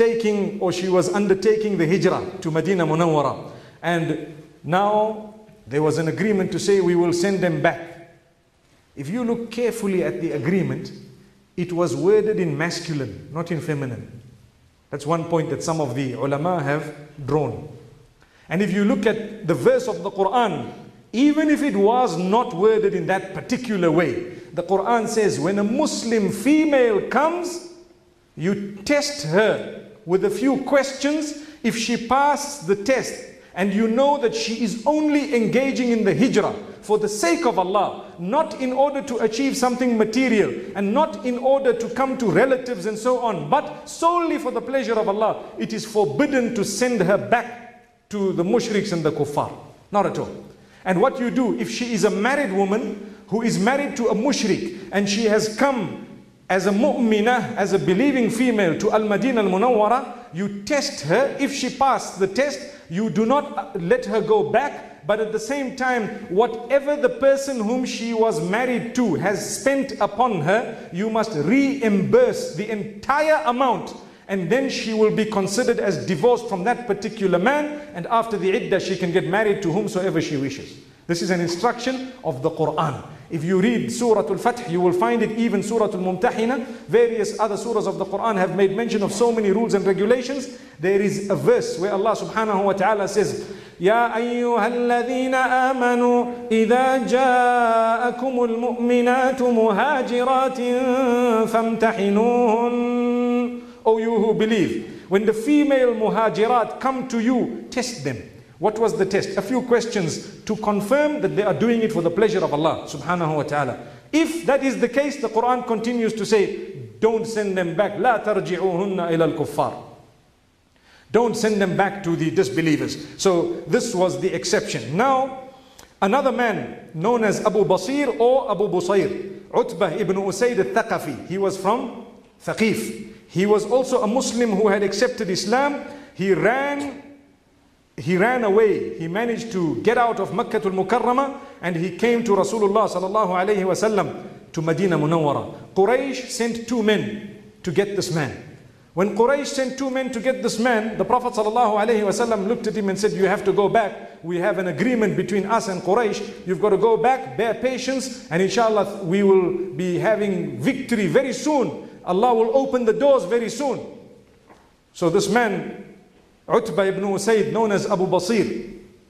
undertaking the hijrah to Madinah Munawwara. And now there was an agreement to say we will send them back. If you look carefully at the agreement, it was worded in masculine, not in feminine. That's one point that some of the ulama have drawn. And if you look at the verse of the Quran, even if it was not worded in that particular way, the Quran says when a Muslim female comes, you test her with a few questions. If she passes the test and you know that she is only engaging in the hijrah for the sake of Allah, not in order to achieve something material and not in order to come to relatives and so on, but solely for the pleasure of Allah, it is forbidden to send her back to the mushriks and the kuffar. Not at all. And what you do, if she is a married woman who is married to a mushrik and she has come as a mu'minah, as a believing female to Al-Madinah Al-Munawwara, you test her. If she passed the test, you do not let her go back. But at the same time, whatever the person whom she was married to has spent upon her, you must reimburse the entire amount. And then she will be considered as divorced from that particular man. And after the iddah, she can get married to whomsoever she wishes. This is an instruction of the Quran. If you read Surah Al-Fath, you will find it, even Surah Al-Mumtahina, various other surahs of the Quran have made mention of so many rules and regulations. There is a verse where Allah subhanahu wa ta'ala says, يَا أَيُّهَا الَّذِينَ آمَنُوا إِذَا جَاءَكُمُ الْمُؤْمِنَاتُ مُهَاجِرَاتٍ فَامْتَحِنُوهُنَّ. O you who believe, when the female muhajirat come to you, test them. What was the test? A few questions to confirm that they are doing it for the pleasure of Allah subhanahu wa ta'ala. If that is the case, the Quran continues to say, don't send them back. لا ترجعوهن إلى الكفار. Don't send them back to the disbelievers. So this was the exception. Now, another man known as Abu Basir or Abu Busayr, Utbah ibn Usayd al-Thaqafi. He was from Thaqif. He was also a Muslim who had accepted Islam. He ran away. He managed to get out of Makkah al-Mukarramah and he came to Rasulullah sallallahu alayhi wasallam to Medina Munawwara. Quraysh sent 2 men to get this man. When Quraysh sent 2 men to get this man, the Prophet sallallahu alayhi wasallam looked at him and said, you have to go back. We have an agreement between us and Quraysh. You've got to go back, bear patience, and inshallah we will be having victory very soon. Allah will open the doors very soon. So this man, Utbah ibn Usayd, known as Abu Basir,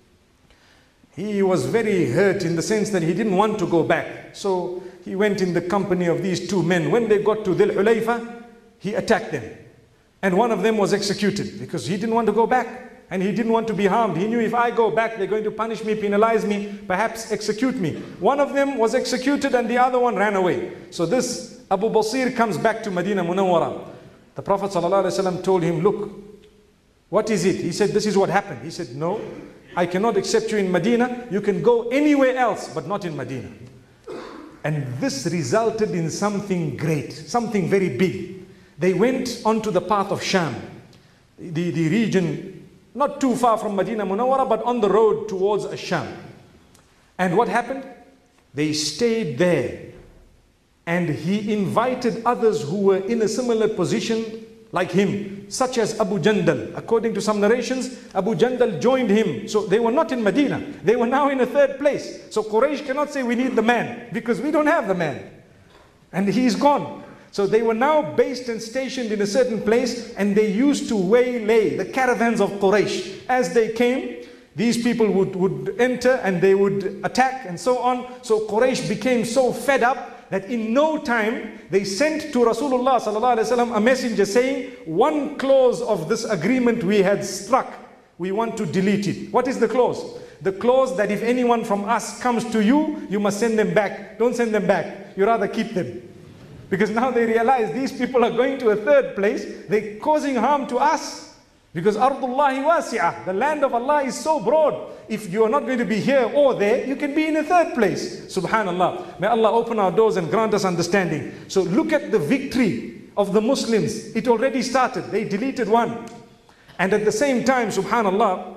he was very hurt in the sense that he didn't want to go back. So he went in the company of these 2 men. When they got to Dhul Hulayfa, he attacked them. And one of them was executed because he didn't want to go back. And he didn't want to be harmed. He knew if I go back, they're going to punish me, penalize me, perhaps execute me. One of them was executed and the other one ran away. So this Abu Basir comes back to Medina Munawwara. The Prophet ﷺ told him, look, what is it? He said, this is what happened. He said, no, I cannot accept you in Medina. You can go anywhere else, but not in Medina. And this resulted in something great, something very big. They went onto the path of Sham, the region not too far from Medina Munawwara, but on the road towards Sham. And what happened? They stayed there. And he invited others who were in a similar position like him, such as Abu Jandal. According to some narrations, Abu Jandal joined him. So they were not in Medina. They were now in a 3rd place. So Quraysh cannot say we need the man because we don't have the man. And he's gone. So they were now based and stationed in a certain place and they used to waylay the caravans of Quraysh. As they came, these people would enter and they would attack and so on. So Quraysh became so fed up that in no time they sent to Rasulullah sallallahu alaihi wasallam a messenger saying, one clause of this agreement we had struck, we want to delete it. What is the clause? The clause that if anyone from us comes to you, you must send them back. Don't send them back. You rather keep them. Because now they realize these people are going to a 3rd place. They're causing harm to us. Because Ardullahi wasi'ah, the land of Allah is so broad. If you are not going to be here or there, you can be in a 3rd place. Subhanallah. May Allah open our doors and grant us understanding. So look at the victory of the Muslims. It already started. They deleted one. And at the same time, subhanallah,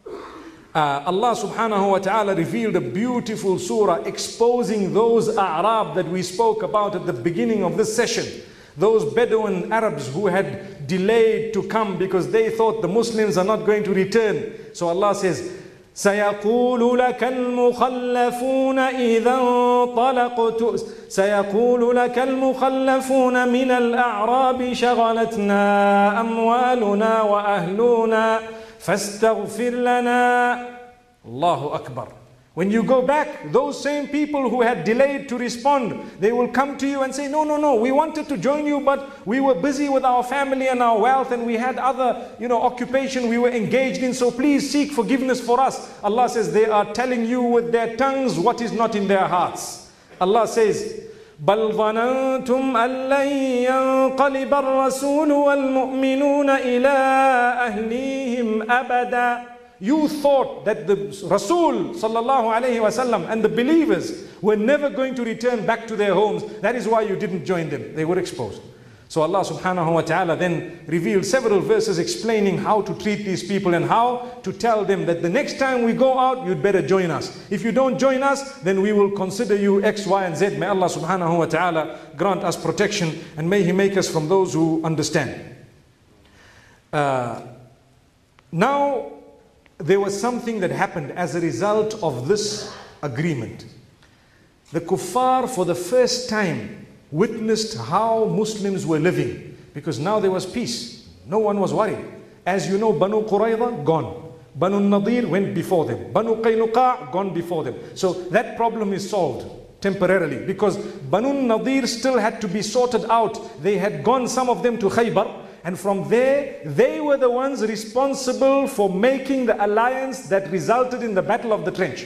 Allah subhanahu wa ta'ala revealed a beautiful surah exposing those A'rab that we spoke about at the beginning of this session. Those Bedouin Arabs who had delayed to come because they thought the Muslims are not going to return. So Allah says, سيقول لك المخلفون إذا انطلقت سيقول لك المخلفون من الأعراب شغلتنا أموالنا وأهلنا فاستغفر لنا. Allahu Akbar. When you go back, those same people who had delayed to respond, they will come to you and say, no, we wanted to join you, but we were busy with our family and our wealth and we had other, occupation we were engaged in, so please seek forgiveness for us. Allah says they are telling you with their tongues what is not in their hearts. Allah says, بل ظننتم أن لن ينقلب الرسول والمؤمنون إلى أهليهم أبدا. You thought that the Rasul sallallahu alayhi wasallam and the believers were never going to return back to their homes. That is why you didn't join them. They were exposed. So Allah subhanahu wa ta'ala then revealed several verses explaining how to treat these people and how to tell them that the next time we go out, you'd better join us. If you don't join us, then we will consider you X, Y, and Z. May Allah subhanahu wa ta'ala grant us protection, and may He make us from those who understand. Now, there was something that happened as a result of this agreement. The kuffar for the first time witnessed how Muslims were living, because now there was peace. No one was worried. As you know, Banu Qurayza, gone. Banu Nadir went before them. Banu Qaynuqa, gone before them. So that problem is solved temporarily, because Banu Nadir still had to be sorted out. They had gone, some of them, to Khaybar, and from there, they were the ones responsible for making the alliance that resulted in the Battle of the Trench.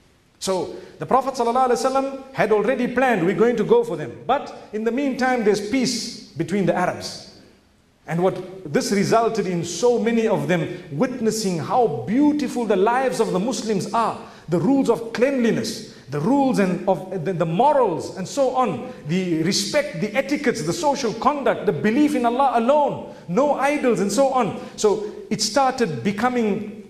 So the Prophet ﷺ had already planned, we're going to go for them. But in the meantime, there's peace between the Arabs. And what this resulted in so many of them witnessing how beautiful the lives of the Muslims are. The rules of cleanliness, the rules and of the morals and so on. The respect, the etiquettes, the social conduct, the belief in Allah alone. No idols and so on. So it started becoming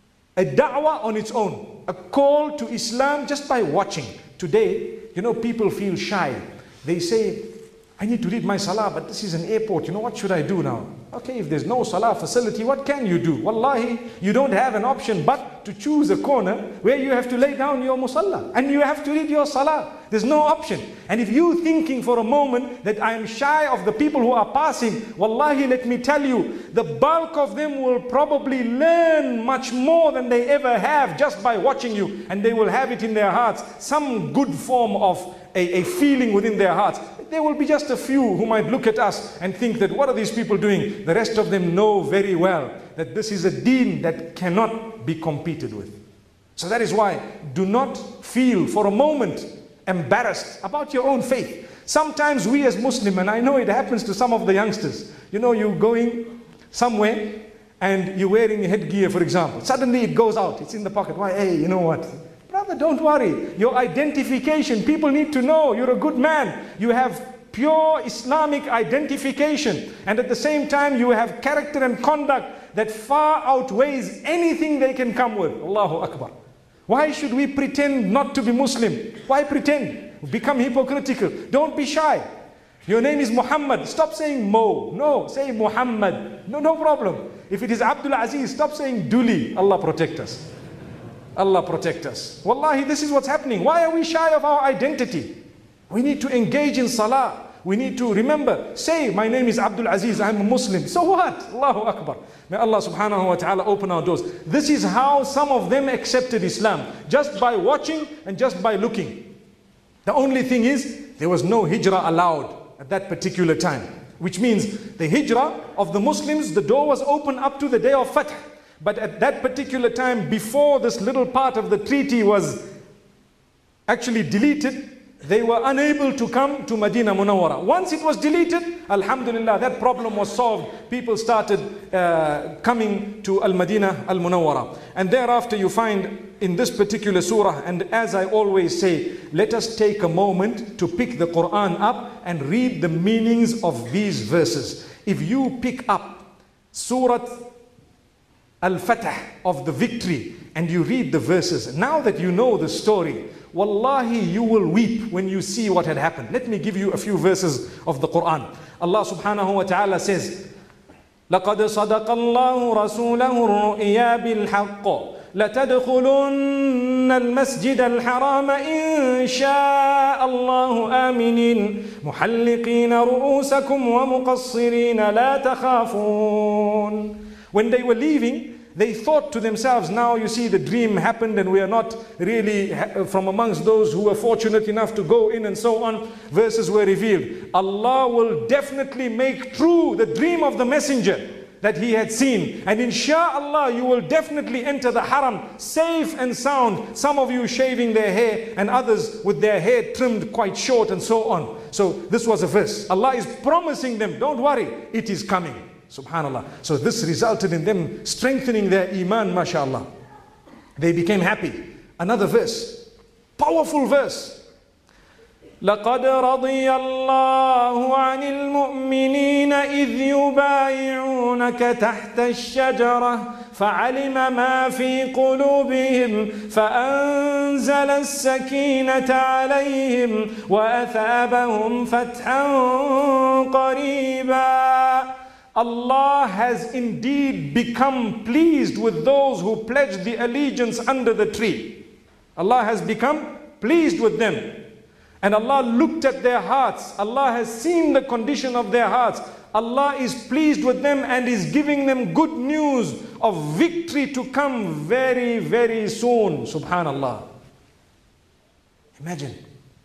a da'wah on its own. A call to Islam just by watching. Today, you know, people feel shy. They say, I need to read my salah, but this is an airport. You know, what should I do now? Okay, if there's no salah facility, what can you do? Wallahi, you don't have an option but to choose a corner where you have to lay down your musalla and you have to read your salah. There's no option. And if you're thinking for a moment that I am shy of the people who are passing, wallahi, let me tell you, the bulk of them will probably learn much more than they ever have just by watching you, and they will have it in their hearts, some good form of a feeling within their hearts. There will be just a few who might look at us and think that what are these people doing? The rest of them know very well that this is a deen that cannot be competed with. So that is why do not feel for a moment embarrassed about your own faith. Sometimes we as Muslim, and I know it happens to some of the youngsters, you know, you're going somewhere and you're wearing a headgear, for example. Suddenly it goes out, it's in the pocket. Why? Hey, you know what? Brother, don't worry. Your identification, people need to know you're a good man. You have pure Islamic identification. And at the same time, you have character and conduct that far outweighs anything they can come with. Allahu Akbar. Why should we pretend not to be Muslim? Why pretend? Become hypocritical. Don't be shy. Your name is Muhammad. Stop saying Mo. No, say Muhammad. No problem. If it is Abdul Aziz, stop saying Duli. Allah protect us. Allah protect us. Wallahi, this is what's happening. Why are we shy of our identity? We need to engage in salah. We need to remember, say, my name is Abdul Aziz, I'm a Muslim. So what? Allahu Akbar. May Allah subhanahu wa ta'ala open our doors. This is how some of them accepted Islam. Just by watching and just by looking. The only thing is, there was no hijrah allowed at that particular time. Which means the hijrah of the Muslims, the door was open up to the day of Fath. But at that particular time, before this little part of the treaty was actually deleted, they were unable to come to Medina Munawwara. Once it was deleted, alhamdulillah, that problem was solved. People started coming to Al-Madinah Al-Munawwara. And thereafter you find in this particular surah, and as I always say, let us take a moment to pick the Quran up and read the meanings of these verses. If you pick up Surah Al-Fatah of the victory and you read the verses, now that you know the story, wallahi, you will weep when you see what had happened. Let me give you a few verses of the Quran. Allah subhanahu wa ta'ala says, لَقَدْ صَدَقَ اللَّهُ رَسُولَهُ الرُّؤْيَا بِالْحَقِّ لَتَدْخُلُنَّ الْمَسْجِدَ الْحَرَامَ إِنْ شَاءَ اللَّهُ آمِنِينَ مُحَلِّقِينَ رُؤُوسَكُمْ وَمُقَصِّرِينَ لَا تَخَافُونَ. When they were leaving, they thought to themselves, now you see the dream happened and we are not really from amongst those who were fortunate enough to go in and so on. Verses were revealed. Allah will definitely make true the dream of the messenger that he had seen. And insha'Allah, you will definitely enter the haram safe and sound. Some of you shaving their hair and others with their hair trimmed quite short and so on. So this was a verse. Allah is promising them, don't worry, it is coming. Subhanallah. So this resulted in them strengthening their iman, mashallah. They became happy. Another verse, powerful verse. لقد رضي الله عن المؤمنين إذ يبايعونك تحت الشجرة فعلم ما في قلوبهم فأنزل السكينة عليهم وأثابهم فتحا قريبا. Allah has indeed become pleased with those who pledged the allegiance under the tree. Allah has become pleased with them. And Allah looked at their hearts. Allah has seen the condition of their hearts. Allah is pleased with them and is giving them good news of victory to come very, very soon. Subhanallah. Imagine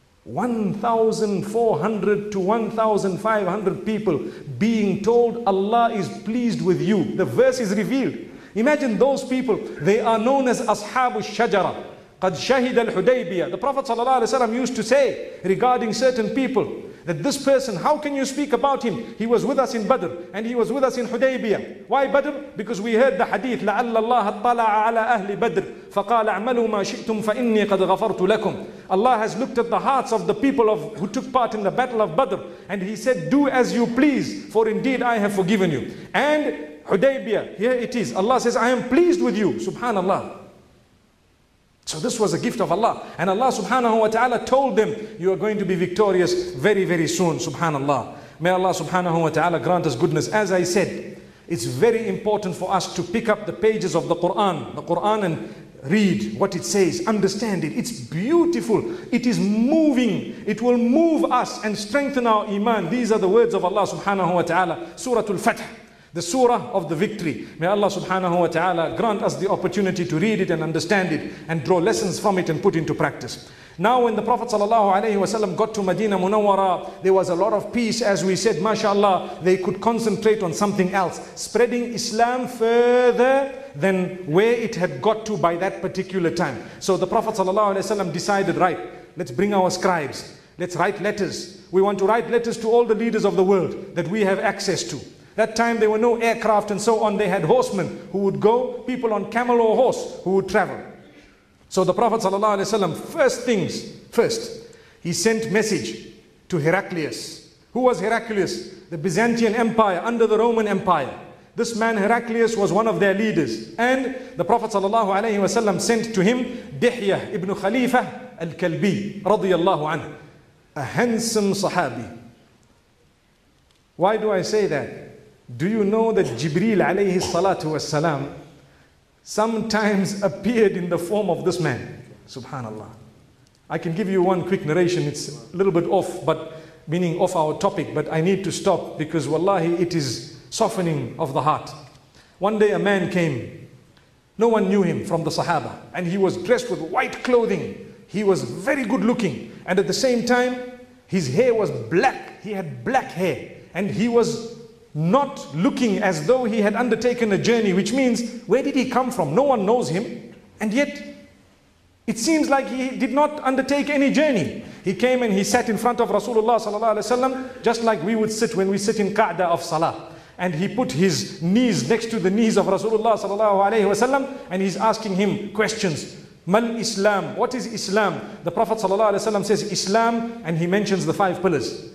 1,400 to 1,500 people being told Allah is pleased with you. The verse is revealed. Imagine those people. They are known as Ashabu Shajara. قَدْ شَهِدَ الْحُدَيْبِيَّة. The Prophet ﷺ used to say regarding certain people that this person, how can you speak about him? He was with us in Badr and he was with us in Hudaybiyya. Why Badr? Because we heard the hadith لَعَلَّ اللَّهَ اطَّلَعَ عَلَى أَهْلِ بَدْرٍ فَقَالَ اعْمَلُوا مَا شِئْتُمْ فَإِنِّي قَدْ غَفَرْتُ لَكُمْ. Allah has looked at the hearts of the people who took part in the battle of Badr and He said, do as you please, for indeed I have forgiven you. And Hudaybiyah, here it is. Allah says, I am pleased with you. Subhanallah. So this was a gift of Allah. And Allah subhanahu wa ta'ala told them, you are going to be victorious very, very soon. Subhanallah. May Allah subhanahu wa ta'ala grant us goodness. As I said, it's very important for us to pick up the pages of the Quran and read what it says, understand it. It's beautiful. It is moving. It will move us and strengthen our iman. These are the words of Allah subhanahu wa ta'ala. Surah Al-Fath, the surah of the victory. May Allah subhanahu wa ta'ala grant us the opportunity to read it and understand it and draw lessons from it and put into practice. Now when the Prophet sallallahu alaihi wasallam got to Medina Munawwara, there was a lot of peace. As we said, mashallah, they could concentrate on something else, spreading Islam further than where it had got to by that particular time. So the Prophet sallallahu alaihi wasallam decided, right, let's bring our scribes, let's write letters. We want to write letters to all the leaders of the world that we have access to. That time there were no aircraft and so on. They had horsemen who would go, people on camel or horse who would travel. So the Prophet ﷺ, first, he sent message to Heraclius. Who was Heraclius? The Byzantine Empire under the Roman Empire. This man Heraclius was one of their leaders. And the Prophet ﷺ sent to him Dihya ibn Khalifa al-Kalbi radiyallahu anhu, a handsome Sahabi. Why do I say that? Do you know that Jibreel alayhi salatu wassalam sometimes appeared in the form of this man? Subhanallah. I can give you one quick narration. It's a little bit off, but meaning off our topic, but I need to stop because wallahi it is softening of the heart. One day a man came. No one knew him from the Sahaba, and he was dressed with white clothing. He was very good looking, and at the same time his hair was black. He had black hair, and he was not looking as though he had undertaken a journey, which means, where did he come from? No one knows him. And yet, it seems like he did not undertake any journey. He came and he sat in front of Rasulullah sallallahu alaihi wasallam, just like we would sit when we sit in Qa'dah of Salah. And he put his knees next to the knees of Rasulullah sallallahu alaihi wasallam, and he's asking him questions. Mal Islam? What is Islam? The Prophet sallallahu alaihi wasallam says Islam, and he mentions the 5 pillars.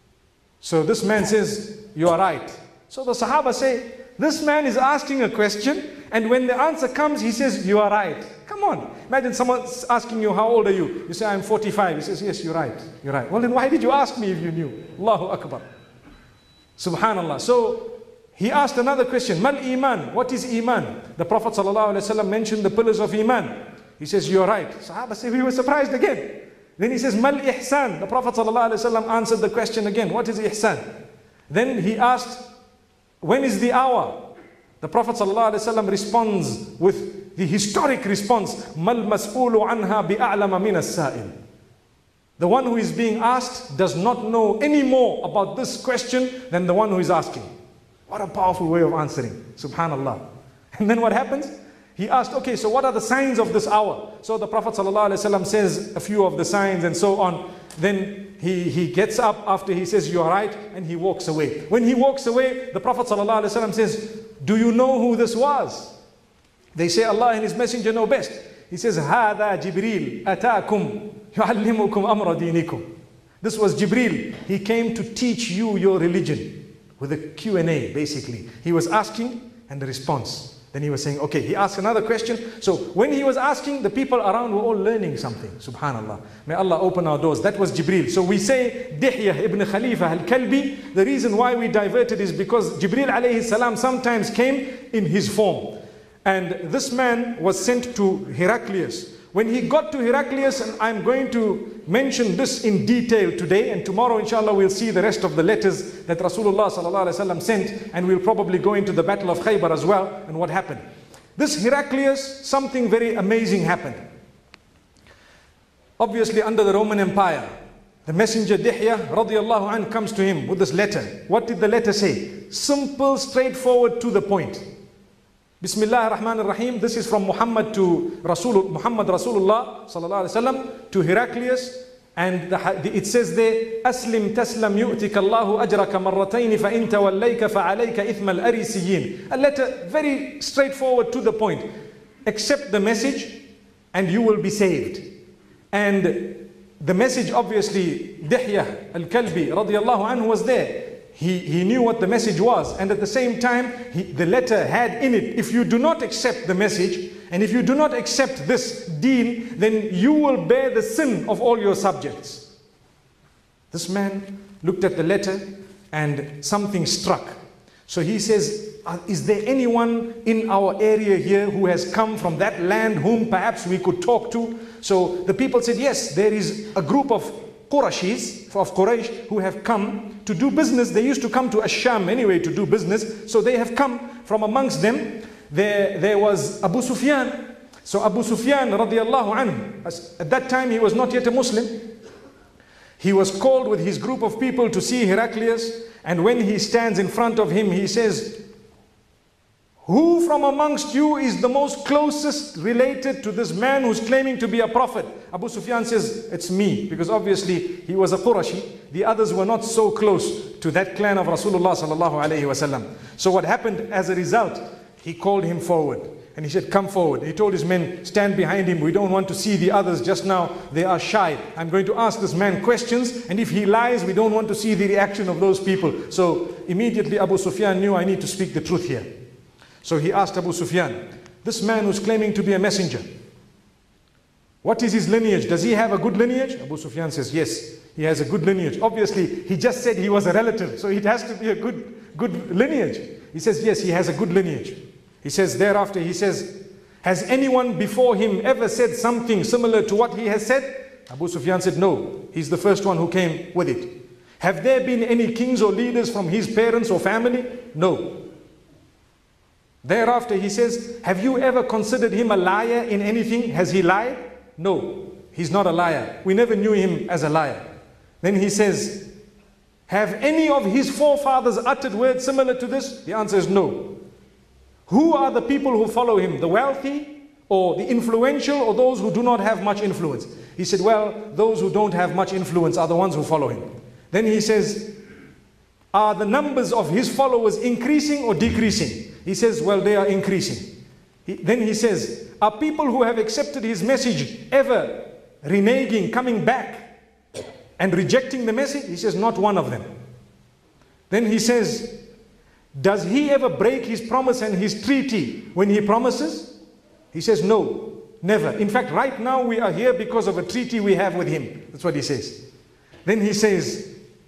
So this man says, you are right. So the Sahaba say, this man is asking a question, and when the answer comes, he says, you are right. Come on. Imagine someone asking you, how old are you? You say, I'm 45. He says, yes, you're right. You're right. Well, then why did you ask me if you knew? Allahu Akbar. Subhanallah. So he asked another question, Mal Iman? What is Iman? The Prophet ﷺ mentioned the pillars of Iman. He says, you're right. Sahaba say, we were surprised again. Then he says, Mal Ihsan? The Prophet ﷺ answered the question again. What is Ihsan? Then he asked, when is the hour? The Prophet ﷺ responds with the historic response, Mal mas'ulu anha bi'a'lama min as-sa'il. The one who is being asked does not know any more about this question than the one who is asking. What a powerful way of answering. Subhanallah. And then what happens? He asked, okay, so what are the signs of this hour? So the Prophet ﷺ says a few of the signs and so on. Then he gets up after he says, you are right, and he walks away. When he walks away, the Prophet ﷺ says, do you know who this was? They say, Allah and His Messenger know best. He says, هَذَا جِبْرِيلٌ أَتَاكُمْ يُعَلِّمُكُمْ أَمْرَ دِينِكُمْ. This was Jibreel. He came to teach you your religion with a Q&A, basically. He was asking and the response. Then he was saying, okay, he asked another question. So when he was asking, the people around were all learning something. Subhanallah. May Allah open our doors. That was Jibreel. So we say Dihya ibn Khalifa al-Kalbi. The reason why we diverted is because Jibreel alayhi salam sometimes came in his form. And this man was sent to Heraclius. When he got to Heraclius, and I'm going to mention this in detail today, and tomorrow inshallah we'll see the rest of the letters that Rasulullah sallallahu alaihi wasallam sent, and we'll probably go into the battle of Khaybar as well, and what happened. This Heraclius, something very amazing happened. Obviously under the Roman Empire, the messenger Dihya radiallahu anh comes to him with this letter. What did the letter say? Simple, straightforward, to the point. Bismillah ar-Rahman ar-Rahim. This is from Muhammad to Muhammad Rasulullah sallallahu alaihi wasallam to Heraclius, and it says there, Aslim taslam yu'tika Allahu ajraka marratayn fa in tawallayka fa alayka ithma al-arisiyin. A letter very straightforward, to the point. Accept the message and you will be saved. And the message, obviously, Dihya al-Kalbi radiyallahu anhu was there. He knew what the message was, and at the same time the letter had in it, if you do not accept the message and if you do not accept this deen, then you will bear the sin of all your subjects. This man looked at the letter and something struck. So he says, is there anyone in our area here who has come from that land whom perhaps we could talk to? So the people said, yes, there is a group of Qurashis, of Quraysh, who have come to do business. They used to come to Ash-Sham anyway to do business. So they have come. From amongst them, there was Abu Sufyan. So Abu Sufyan radiallahu anhu, at that time he was not yet a Muslim. He was called with his group of people to see Heraclius. And when he stands in front of him, he says, who from amongst you is the most closest related to this man who's claiming to be a prophet? Abu Sufyan says, it's me, because obviously he was a Qurashi. The others were not so close to that clan of Rasulullah sallallahu alayhi wasallam. So what happened as a result, he called him forward and he said, come forward. He told his men, stand behind him. We don't want to see the others just now. They are shy. I'm going to ask this man questions, and if he lies, we don't want to see the reaction of those people. So immediately Abu Sufyan knew, I need to speak the truth here. So he asked Abu Sufyan, this man who's claiming to be a messenger, what is his lineage? Does he have a good lineage? Abu Sufyan says, yes, he has a good lineage. Obviously, he just said he was a relative, so it has to be a good lineage. He says, yes, he has a good lineage. He says, thereafter, he says, has anyone before him ever said something similar to what he has said? Abu Sufyan said, no, he's the first one who came with it. Have there been any kings or leaders from his parents or family? No. Thereafter he says, have you ever considered him a liar in anything? Has he lied? No, he's not a liar. We never knew him as a liar. Then he says, have any of his forefathers uttered words similar to this? The answer is no. Who are the people who follow him? The wealthy or the influential, or those who do not have much influence? He said, well, those who don't have much influence are the ones who follow him. Then he says, are the numbers of his followers increasing or decreasing? He says, well, they are increasing. Then he says, are people who have accepted his message ever reneging, coming back and rejecting the message? He says, not one of them. Then he says, does he ever break his promise and his treaty when he promises? He says, no, never. In fact, right now we are here because of a treaty we have with him. That's what he says. Then he says,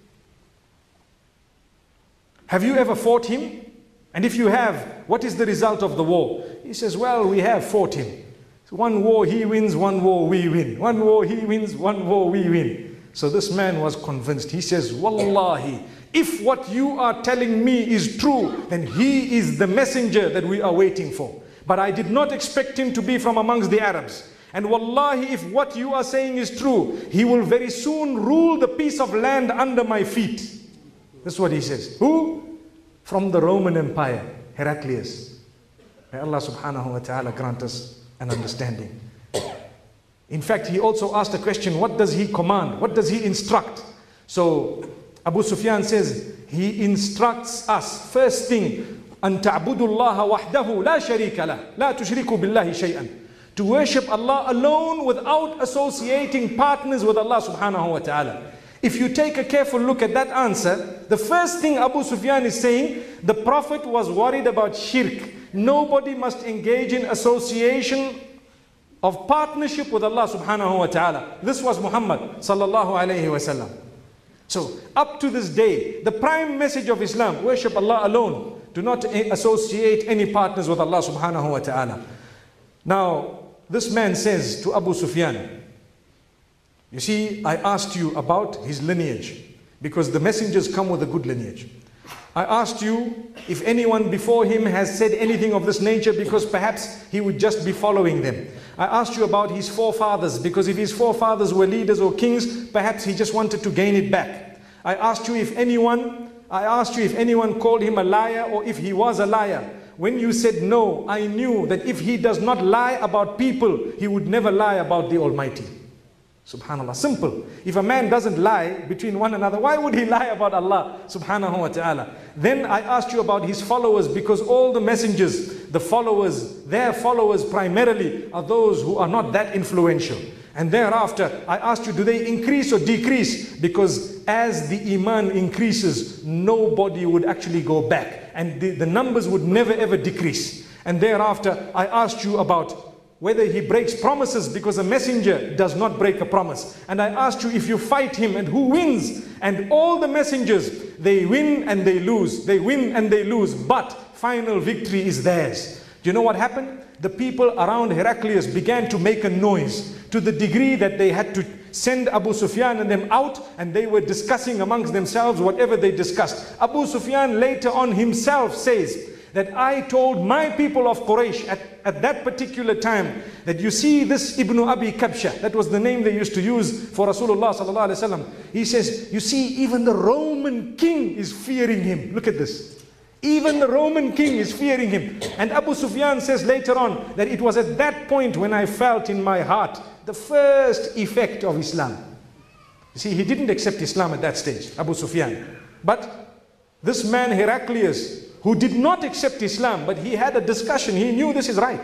have you ever fought him? And if you have, what is the result of the war? He says, well, we have fought him. One war he wins, one war we win. One war he wins, one war we win. So this man was convinced. He says, Wallahi, if what you are telling me is true, then he is the messenger that we are waiting for. But I did not expect him to be from amongst the Arabs. And Wallahi, if what you are saying is true, he will very soon rule the piece of land under my feet. That's what he says. Who? From the Roman Empire, Heraclius. May Allah subhanahu wa ta'ala grant us an understanding. In fact, he also asked a question, what does he command? What does he instruct? So Abu Sufyan says, he instructs us, first thing, أن تعبدوا الله وحده لا شريك له لا تشركوا بالله شيئا. To worship Allah alone without associating partners with Allah subhanahu wa ta'ala. if you take a careful look at that answer, the first thing Abu Sufyan is saying, the Prophet was worried about shirk. Nobody must engage in association of partnership with Allah subhanahu wa ta'ala. This was Muhammad sallallahu alayhi wa sallam. So up to this day, the prime message of Islam, worship Allah alone. Do not associate any partners with Allah subhanahu wa ta'ala. Now, this man says to Abu Sufyan, you see, I asked you about his lineage because the messengers come with a good lineage. I asked you if anyone before him has said anything of this nature because perhaps he would just be following them. I asked you about his forefathers because if his forefathers were leaders or kings, perhaps he just wanted to gain it back. I asked you if anyone called him a liar or if he was a liar. When you said no, I knew that if he does not lie about people, he would never lie about the Almighty. Subhanallah, simple. If a man doesn't lie between one another, why would he lie about Allah subhanahu wa ta'ala? Then I asked you about his followers because all the messengers, the followers, their followers primarily are those who are not that influential. And thereafter, I asked you, do they increase or decrease? Because as the iman increases, nobody would actually go back. And the numbers would never ever decrease. And thereafter, I asked you about whether he breaks promises because a messenger does not break a promise. And I asked you if you fight him and who wins. And all the messengers, they win and they lose. They win and they lose. But final victory is theirs. Do you know what happened? The people around Heraclius began to make a noise to the degree that they had to send Abu Sufyan and them out, and they were discussing amongst themselves whatever they discussed. Abu Sufyan later on himself says that I told my people of Quraysh at that particular time that you see this Ibn Abi Kabsha, that was the name they used to use for Rasulullah sallallahu alaihi wasallam. He says, you see, even the Roman king is fearing him. Look at this. Even the Roman king is fearing him. And Abu Sufyan says later on that it was at that point when I felt in my heart the first effect of Islam. You see, he didn't accept Islam at that stage, Abu Sufyan. But this man Heraclius, who did not accept Islam, but he had a discussion, he knew this is right.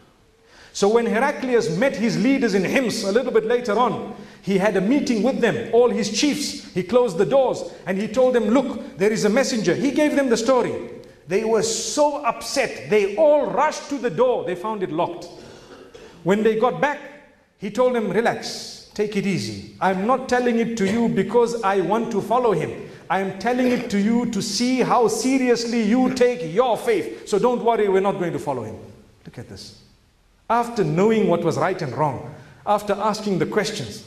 So when Heraclius met his leaders in Hims a little bit later on, he had a meeting with them, all his chiefs. He closed the doors and he told them, look, there is a messenger. He gave them the story. They were so upset. They all rushed to the door. They found it locked. When they got back, he told them, relax, take it easy. I'm not telling it to you because I want to follow him. I am telling it to you to see how seriously you take your faith. So don't worry, we're not going to follow him. Look at this. After knowing what was right and wrong, after asking the questions,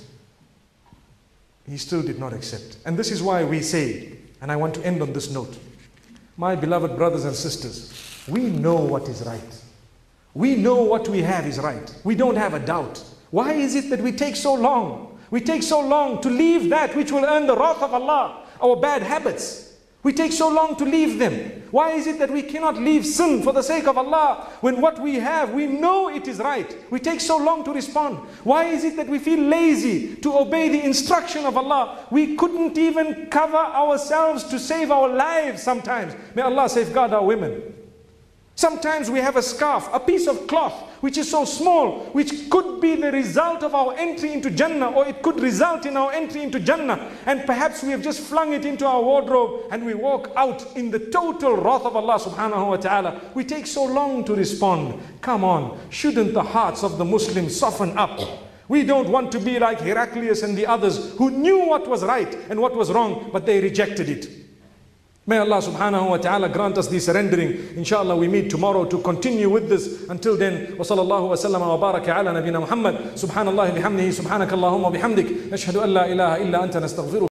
he still did not accept. And this is why we say, and I want to end on this note, my beloved brothers and sisters, we know what is right. We know what we have is right. We don't have a doubt. Why is it that we take so long? We take so long to leave that which will earn the wrath of Allah, our bad habits. We take so long to leave them. Why is it that we cannot leave sin for the sake of Allah when what we have, we know it is right? We take so long to respond. Why is it that we feel lazy to obey the instruction of Allah? We couldn't even cover ourselves to save our lives sometimes. May Allah safeguard our women. Sometimes we have a scarf, a piece of cloth, which is so small, which could be the result of our entry into Jannah, or it could result in our entry into Jannah. And perhaps we have just flung it into our wardrobe and we walk out in the total wrath of Allah subhanahu wa ta'ala. We take so long to respond. Come on, shouldn't the hearts of the Muslims soften up? We don't want to be like Heraclius and the others who knew what was right and what was wrong, but they rejected it. May Allah subhanahu wa ta'ala grant us the surrendering. Inshallah, we meet tomorrow to continue with this. Until then, wa sallallahu wa sallam wa baraka ala nabina Muhammad. Subhanallah bihamdihi, subhanakallahumma bihamdik. Nashhadu an la ilaha illa anta nastaghfiruka.